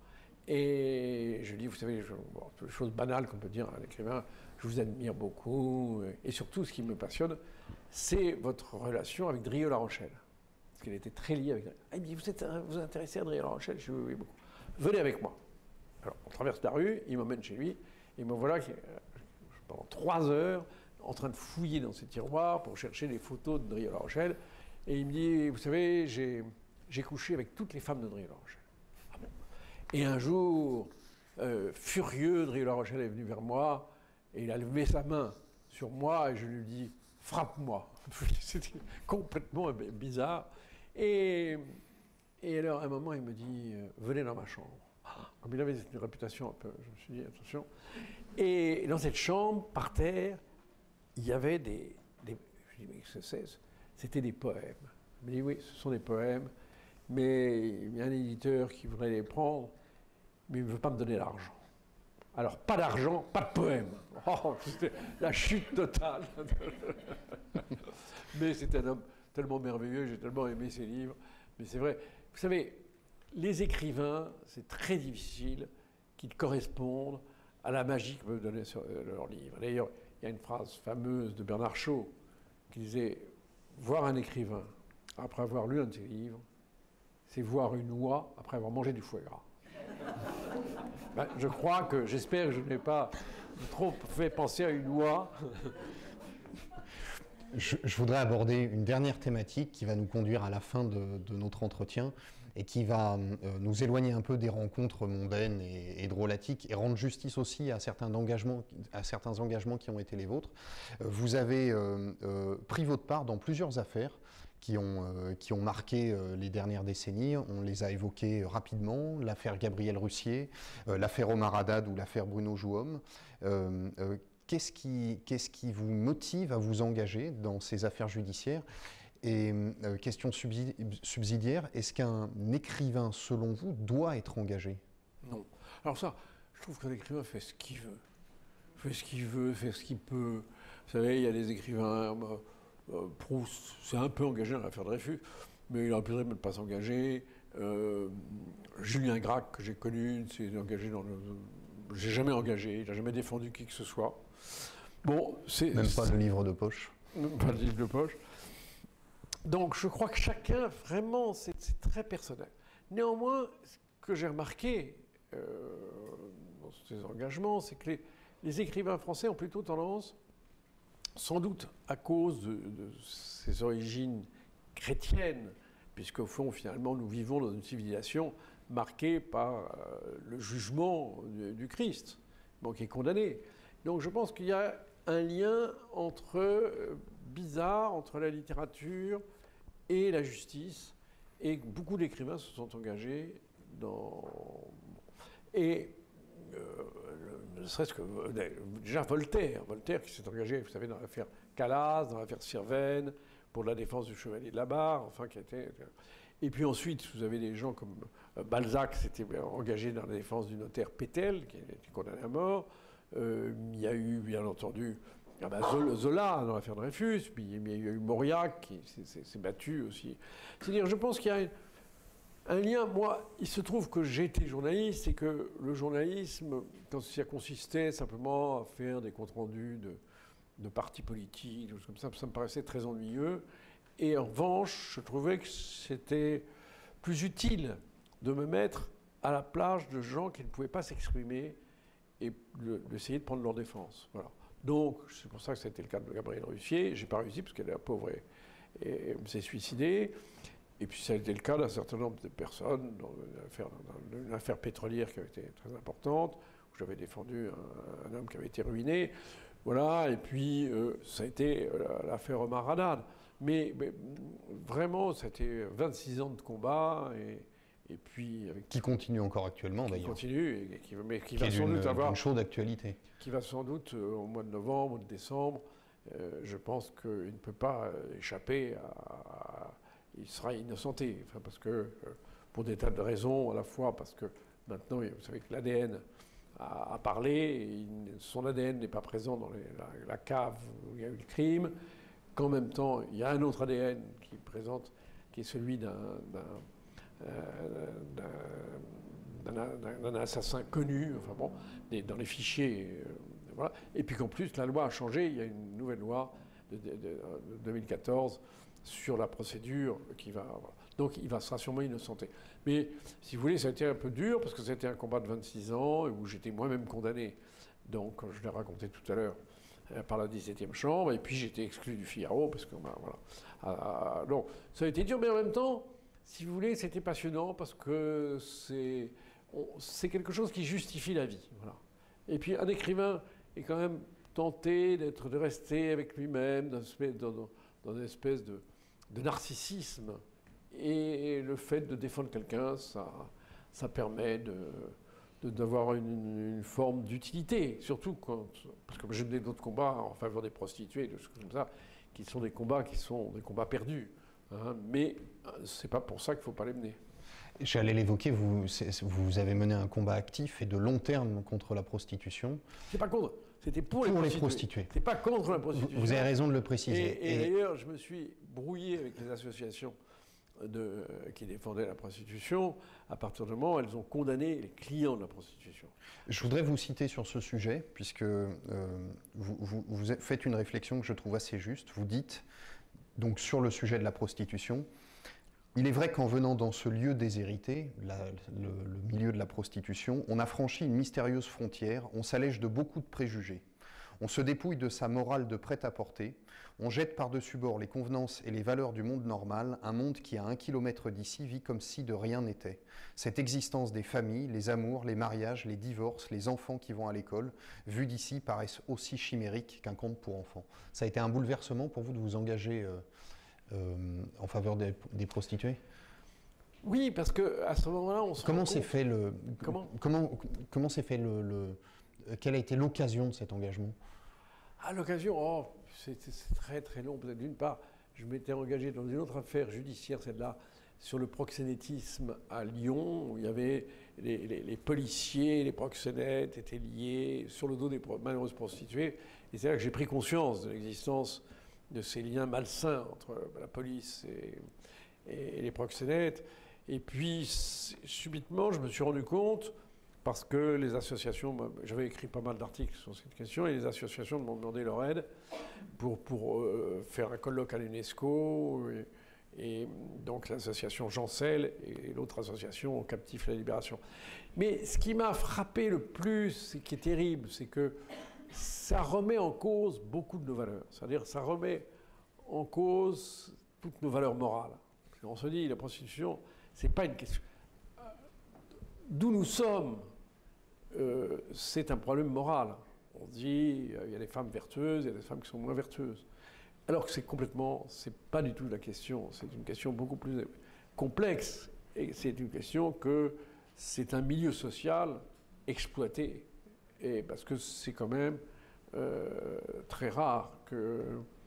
Et je lui dis, vous savez, je, bon, toutes les choses banales qu'on peut dire à un écrivain, je vous admire beaucoup, et surtout ce qui me passionne, c'est votre relation avec Drieux-La Rochelle. Parce qu'elle était très liée avec... Ah, il me dit, vous êtes vous vous intéressez à Drieux-La Rochelle? Je dis, oui, oui, beaucoup. Venez avec moi. Alors, on traverse la rue, il m'emmène chez lui, et me voilà qui, pendant trois heures en train de fouiller dans ses tiroirs pour chercher des photos de Drieux-La Rochelle. Et il me dit, vous savez, j'ai couché avec toutes les femmes de Drieux-La Rochelle. Ah bon? Et un jour, euh, furieux, Drieux-La Rochelle est venu vers moi, et il a levé sa main sur moi, et je lui dis, frappe-moi. C'était complètement bizarre. Et, et alors, à un moment, il me dit, venez dans ma chambre. Comme il avait une réputation un peu, je me suis dit, attention. Et dans cette chambre, par terre, il y avait des... des je dis, mais qu'est-ce que c'est? C'était des poèmes. Il me dit, oui, ce sont des poèmes, mais il y a un éditeur qui voudrait les prendre, mais il ne veut pas me donner l'argent. Alors, pas d'argent, pas de poème. Oh, c'était la chute totale. Mais c'est un homme tellement merveilleux, j'ai tellement aimé ses livres. Mais c'est vrai, vous savez, les écrivains, c'est très difficile qu'ils correspondent à la magie que peuvent donner sur leurs livres. D'ailleurs, il y a une phrase fameuse de Bernard Shaw qui disait « Voir un écrivain après avoir lu un de ses livres, c'est voir une oie après avoir mangé du foie gras. » Ben, je crois que, j'espère que je n'ai pas trop fait penser à une oie. Je, je voudrais aborder une dernière thématique qui va nous conduire à la fin de, de notre entretien et qui va euh, nous éloigner un peu des rencontres mondaines et, et drôlatiques et rendre justice aussi à certains engagements, à certains engagements qui ont été les vôtres. Euh, vous avez euh, euh, pris votre part dans plusieurs affaires qui ont, euh, qui ont marqué euh, les dernières décennies. On les a évoquées rapidement, l'affaire Gabriel Russier, euh, l'affaire Omar Haddad ou l'affaire Bruno Jouhomme. Euh, euh, Qu'est-ce qui, qu'est-ce qui vous motive à vous engager dans ces affaires judiciaires? Et euh, question subsidiaire, est-ce qu'un écrivain, selon vous, doit être engagé? Non. Alors ça, je trouve qu'un écrivain fait ce qu'il veut. Fait ce qu'il veut, fait ce qu'il peut. Vous savez, il y a des écrivains... Bah, euh, Proust s'est un peu engagé dans l'affaire Dreyfus, mais il aurait pu ne pas s'engager. Euh, Julien Gracq, que j'ai connu, s'est engagé dans le... J'ai jamais engagé, il n'a jamais défendu qui que ce soit. Bon, c'est... Même pas le livre de poche. Même pas le livre de poche. Donc je crois que chacun, vraiment, c'est très personnel. Néanmoins, ce que j'ai remarqué euh, dans ces engagements, c'est que les, les écrivains français ont plutôt tendance, sans doute à cause de, de ses origines chrétiennes, puisqu'au fond, finalement, nous vivons dans une civilisation marquée par euh, le jugement du, du Christ, bon, qui est condamné. Donc je pense qu'il y a un lien entre, euh, bizarre entre la littérature et la justice, et beaucoup d'écrivains se sont engagés dans... Et ne serait-ce que déjà Voltaire, Voltaire qui s'est engagé, vous savez, dans l'affaire Calas, dans l'affaire Sirven, pour la défense du chevalier de la Barre, enfin qui a été... Et puis ensuite, vous avez des gens comme Balzac qui s'était engagé dans la défense du notaire Pétel, qui a été condamné à mort. Euh, il y a eu, bien entendu, ah ben Zola dans l'affaire Dreyfus, puis il y a eu Mauriac qui s'est battu aussi. C'est-à-dire, je pense qu'il y a un lien. Moi, il se trouve que j'ai été journaliste et que le journalisme, quand ça consistait simplement à faire des comptes rendus de, de partis politiques, des choses comme ça, ça me paraissait très ennuyeux. Et en revanche, je trouvais que c'était plus utile de me mettre à la plage de gens qui ne pouvaient pas s'exprimer et d'essayer de prendre leur défense. Voilà. Donc, c'est pour ça que c'était le cas de Gabrielle Russier. Je n'ai pas réussi parce qu'elle est la pauvre et, et, et s'est suicidée. Et puis, ça a été le cas d'un certain nombre de personnes dans une affaire, dans une affaire pétrolière qui avait été très importante, où j'avais défendu un, un homme qui avait été ruiné. Voilà. Et puis, euh, ça a été euh, l'affaire Omar Haddad. Mais, mais vraiment, c'était vingt-six ans de combat et, et puis avec, qui continue encore actuellement d'ailleurs. Qui continue et qui, mais qui, qui va est sans une, doute avoir une chaude actualité. Qui va sans doute euh, au mois de novembre ou de décembre. Euh, je pense qu'il ne peut pas échapper à, à il sera innocenté, enfin, parce que euh, pour des tas de raisons, à la fois parce que maintenant, vous savez que l'A D N a, a parlé, et il, son A D N n'est pas présent dans les, la, la cave où il y a eu le crime. Qu'en même temps, il y a un autre A D N qui présente, qui est celui d'un euh, assassin connu, enfin bon, des, dans les fichiers, euh, voilà. Et puis qu'en plus, la loi a changé, il y a une nouvelle loi de, de, de, de deux mille quatorze sur la procédure qui va... Voilà. Donc il va, sera sûrement innocenté. Mais si vous voulez, ça a été un peu dur, parce que ça a été un combat de vingt-six ans, où j'étais moi-même condamné. Donc, je l'ai raconté tout à l'heure, par la dix-septième chambre, et puis j'étais exclu du Figaro, parce que, ben, voilà. Ah, donc, ça a été dur, mais en même temps, si vous voulez, c'était passionnant, parce que c'est, c'est quelque chose qui justifie la vie, voilà. Et puis, un écrivain est quand même tenté d'être, de rester avec lui-même, dans, dans, dans une espèce de, de narcissisme, et le fait de défendre quelqu'un, ça, ça permet de... d'avoir une, une forme d'utilité, surtout quand... Parce que j'ai mené d'autres combats en faveur des prostituées, des choses comme ça, qui sont des combats qui sont des combats perdus. Hein, mais c'est pas pour ça qu'il ne faut pas les mener. J'allais l'évoquer, vous, vous avez mené un combat actif et de long terme contre la prostitution. C'est pas contre, c'était pour, pour les prostituées. prostituées. C'est pas contre la prostitution. Vous avez raison de le préciser. Et, et, et d'ailleurs, je me suis brouillé avec les associations De, qui défendaient la prostitution, à partir du moment où elles ont condamné les clients de la prostitution. Je voudrais vous citer sur ce sujet, puisque euh, vous, vous, vous faites une réflexion que je trouve assez juste. Vous dites, donc sur le sujet de la prostitution, il est vrai qu'en venant dans ce lieu déshérité, la, le, le milieu de la prostitution, on a franchi une mystérieuse frontière, on s'allège de beaucoup de préjugés. On se dépouille de sa morale de prêt-à-porter, on jette par-dessus bord les convenances et les valeurs du monde normal, un monde qui, à un kilomètre d'ici, vit comme si de rien n'était. Cette existence des familles, les amours, les mariages, les divorces, les enfants qui vont à l'école, vus d'ici, paraissent aussi chimériques qu'un conte pour enfants. Ça a été un bouleversement pour vous de vous engager euh, euh, en faveur des, des prostituées ? Oui, parce qu'à ce moment-là, on se Comment s'est fait le... Comment Comment, comment s'est fait le... le quelle a été l'occasion de cet engagement ? À l'occasion, oh, c'est très très long. D'une part, je m'étais engagé dans une autre affaire judiciaire, celle-là, sur le proxénétisme à Lyon, où il y avait les, les, les policiers, les proxénètes étaient liés sur le dos des malheureuses prostituées. Et c'est là que j'ai pris conscience de l'existence de ces liens malsains entre la police et, et, et les proxénètes. Et puis, subitement, je me suis rendu compte... Parce que les associations, j'avais écrit pas mal d'articles sur cette question, et les associations m'ont demandé leur aide pour, pour euh, faire un colloque à l'UNESCO, et, et donc l'association Jancel et l'autre association Captifs la Libération. Mais ce qui m'a frappé le plus, et qui est terrible, c'est que ça remet en cause beaucoup de nos valeurs. C'est-à-dire ça remet en cause toutes nos valeurs morales. On se dit, la prostitution, c'est pas une question... D'où nous sommes, euh, c'est un problème moral. On dit, euh, il y a des femmes vertueuses, il y a des femmes qui sont moins vertueuses. Alors que c'est complètement, c'est pas du tout la question. C'est une question beaucoup plus complexe. Et c'est une question que c'est un milieu social exploité. Et parce que c'est quand même euh, très rare que,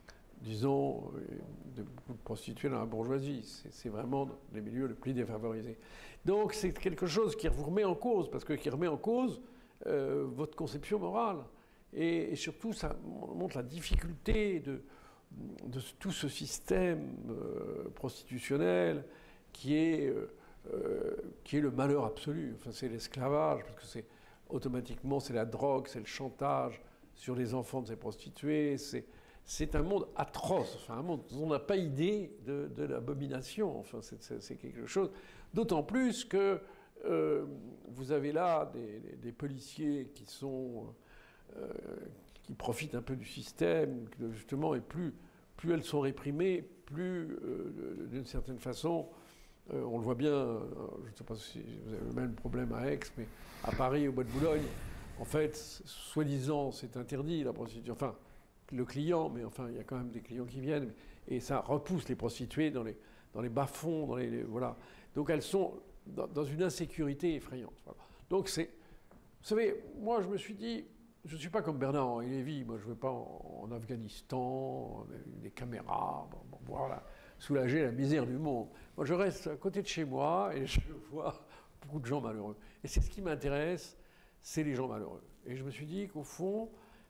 disons, de, beaucoup de prostituées dans la bourgeoisie. C'est vraiment les milieux les plus défavorisés. Donc c'est quelque chose qui vous remet en cause, parce que qui remet en cause euh, votre conception morale. Et, et surtout, ça montre la difficulté de, de tout ce système euh, prostitutionnel qui est, euh, euh, qui est le malheur absolu. Enfin, c'est l'esclavage, parce que c'est automatiquement, c'est la drogue, c'est le chantage sur les enfants de ces prostituées. C'est un monde atroce, enfin, un monde dont on n'a pas idée de, de l'abomination. Enfin, c'est quelque chose. D'autant plus que euh, vous avez là des, des, des policiers qui sont... Euh, qui profitent un peu du système, justement, et plus, plus elles sont réprimées, plus, euh, d'une certaine façon, euh, on le voit bien, euh, je ne sais pas si vous avez le même problème à Aix, mais à Paris, au Bois de Boulogne, en fait, soi-disant, c'est interdit, la prostitution, enfin, le client, mais enfin, il y a quand même des clients qui viennent, et ça repousse les prostituées dans les, dans les bas-fonds, dans les, les, voilà. Donc elles sont dans, dans une insécurité effrayante. Voilà. Donc c'est... Vous savez, moi, je me suis dit... Je ne suis pas comme Bernard-Henri Lévy, moi je ne vais pas en, en Afghanistan, avec des caméras, bon, bon, voilà, soulager la misère du monde. Moi je reste à côté de chez moi et je vois beaucoup de gens malheureux. Et c'est ce qui m'intéresse, c'est les gens malheureux. Et je me suis dit qu'au fond,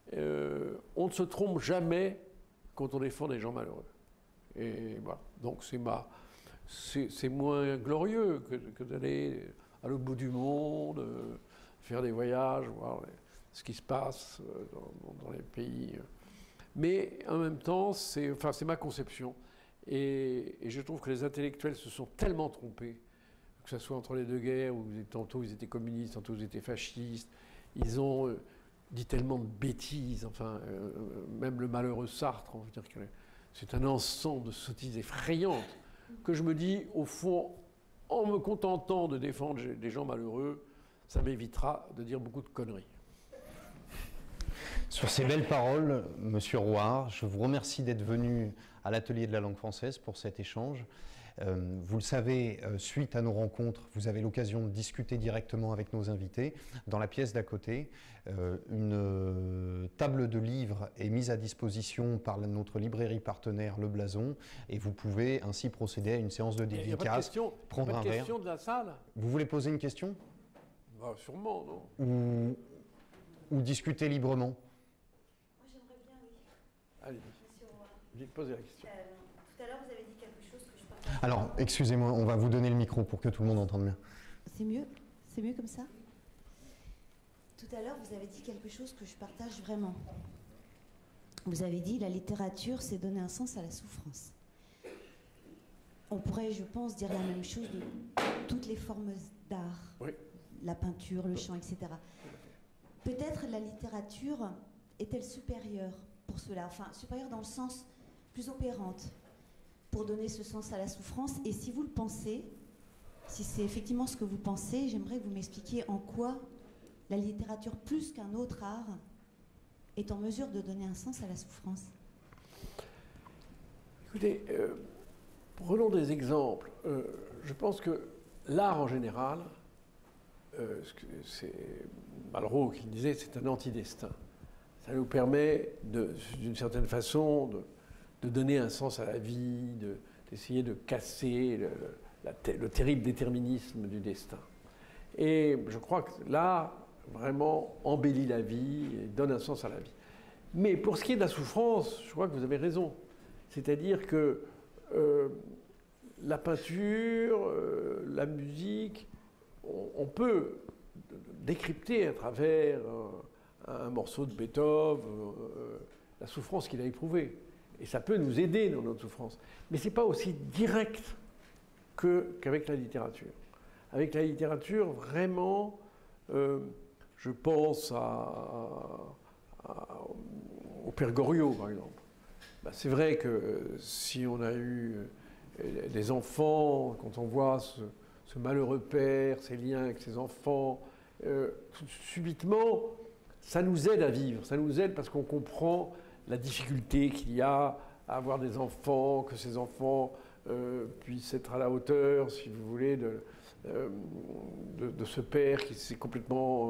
euh, on ne se trompe jamais quand on défend des gens malheureux. Et voilà, donc c'est ma... c'est moins glorieux que, que d'aller à l'autre bout du monde, euh, faire des voyages, voir... Les, ce qui se passe dans, dans les pays. Mais en même temps, c'est enfin, c'est ma conception. Et, et je trouve que les intellectuels se sont tellement trompés, que ce soit entre les deux guerres, où tantôt ils étaient communistes, tantôt ils étaient fascistes. Ils ont euh, dit tellement de bêtises. Enfin, euh, même le malheureux Sartre, on veut dire que c'est un ensemble de sottises effrayantes, que je me dis, au fond, en me contentant de défendre des gens malheureux, ça m'évitera de dire beaucoup de conneries. Sur ces belles paroles, Monsieur Rouart, je vous remercie d'être venu à l'atelier de la langue française pour cet échange. Euh, vous le savez, euh, suite à nos rencontres, vous avez l'occasion de discuter directement avec nos invités. Dans la pièce d'à côté, euh, une euh, table de livres est mise à disposition par la, notre librairie partenaire Le Blason, et vous pouvez ainsi procéder à une séance de dédicace. Il n'y a pas de question, prendre pas de un question verre. de la salle. Vous voulez poser une question? Bah, sûrement, non? Ou, ou discuter librement? Allez, j'ai posé la question. Euh, tout à l'heure, vous avez dit quelque chose que je partage. Alors, excusez-moi, on va vous donner le micro pour que tout le monde entende bien. C'est mieux? C'est mieux comme ça? Tout à l'heure, vous avez dit quelque chose que je partage vraiment. Vous avez dit, la littérature, c'est donner un sens à la souffrance. On pourrait, je pense, dire la même chose de toutes les formes d'art. Oui. La peinture, le chant, et cetera. Peut-être la littérature est-elle supérieure pour cela, enfin supérieure dans le sens plus opérante pour donner ce sens à la souffrance. Et si vous le pensez, si c'est effectivement ce que vous pensez, j'aimerais que vous m'expliquiez en quoi la littérature, plus qu'un autre art, est en mesure de donner un sens à la souffrance. Écoutez, euh, prenons des exemples. Euh, je pense que l'art en général, euh, c'est Malraux qui le disait, c'est un antidestin. Ça nous permet, d'une certaine façon, de, de donner un sens à la vie, d'essayer de, de casser le, la, le terrible déterminisme du destin. Et je crois que l'art, vraiment, embellit la vie et donne un sens à la vie. Mais pour ce qui est de la souffrance, je crois que vous avez raison. C'est-à-dire que euh, la peinture, euh, la musique, on, on peut décrypter à travers... Euh, un morceau de Beethoven, euh, la souffrance qu'il a éprouvée. Et ça peut nous aider dans notre souffrance. Mais ce n'est pas aussi direct qu'avec la littérature. Avec la littérature, vraiment, euh, je pense à, à, au Père Goriot, par exemple. Ben, c'est vrai que si on a eu des enfants, quand on voit ce, ce malheureux père, ses liens avec ses enfants, euh, subitement... ça nous aide à vivre, ça nous aide parce qu'on comprend la difficulté qu'il y a à avoir des enfants, que ces enfants euh, puissent être à la hauteur, si vous voulez, de, euh, de, de ce père qui s'est complètement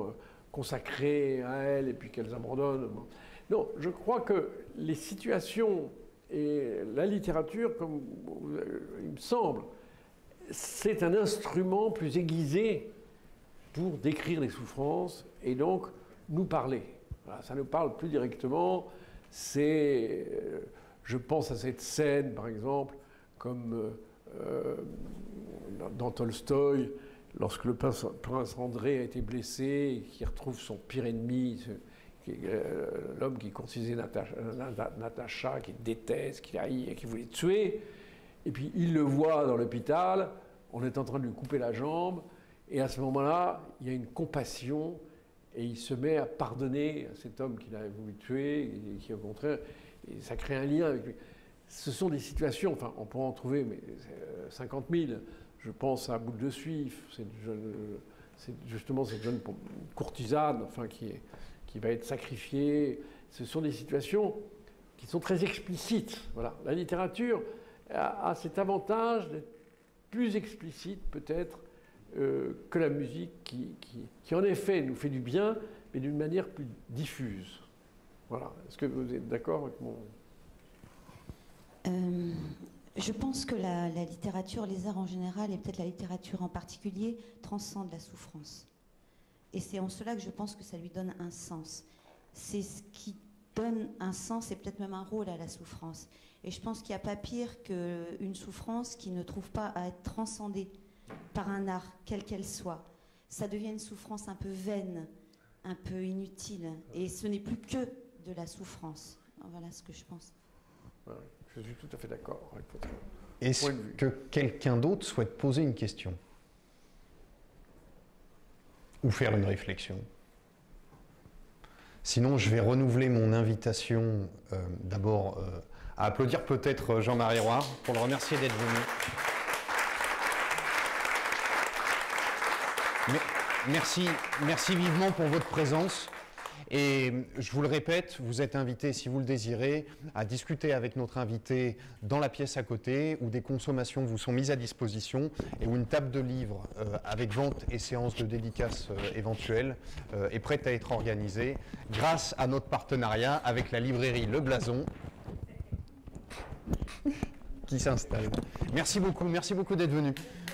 consacrées à elles et puis qu'elles abandonnent. Non, je crois que les situations et la littérature, comme il me semble, c'est un instrument plus aiguisé pour décrire les souffrances et donc nous parler. Voilà, ça nous parle plus directement. C'est, euh, je pense à cette scène, par exemple, comme euh, dans Tolstoï, lorsque le prince, prince André a été blessé et qu'il retrouve son pire ennemi, euh, l'homme qui courtisait Natacha, Natacha, qui déteste, qui haït et qui voulait tuer. Et puis il le voit dans l'hôpital, on est en train de lui couper la jambe, et à ce moment-là, il y a une compassion, et il se met à pardonner à cet homme qu'il a voulu tuer, et qui au contraire, et ça crée un lien avec lui. Ce sont des situations, enfin on pourra en trouver mais cinquante mille, je pense à Boule de Suif, c'est justement cette jeune courtisane enfin, qui, est, qui va être sacrifiée. Ce sont des situations qui sont très explicites. Voilà. La littérature a, a cet avantage d'être plus explicite peut-être euh, que la musique qui, qui, qui en effet nous fait du bien, mais d'une manière plus diffuse. Voilà. Est-ce que vous êtes d'accord avec mon... Euh, je pense que la, la littérature, les arts en général, et peut-être la littérature en particulier, transcendent la souffrance. Et c'est en cela que je pense que ça lui donne un sens. C'est ce qui donne un sens et peut-être même un rôle à la souffrance. Et je pense qu'il n'y a pas pire qu'une souffrance qui ne trouve pas à être transcendée par un art, quelle qu'elle soit. Ça devient une souffrance un peu vaine, un peu inutile. Et ce n'est plus que de la souffrance. Voilà ce que je pense. Ouais. Je suis tout à fait d'accord avec votre point de Est-ce vue. que quelqu'un d'autre souhaite poser une question? Ou faire une réflexion? Sinon, je vais renouveler mon invitation euh, d'abord euh, à applaudir peut-être Jean-Marie Roy pour le remercier d'être venu. Mais, merci, merci vivement pour votre présence. Et je vous le répète, vous êtes invité, si vous le désirez, à discuter avec notre invité dans la pièce à côté, où des consommations vous sont mises à disposition et où une table de livres euh, avec vente et séance de dédicaces euh, éventuelles euh, est prête à être organisée grâce à notre partenariat avec la librairie Le Blason qui s'installe. Merci beaucoup, merci beaucoup d'être venu.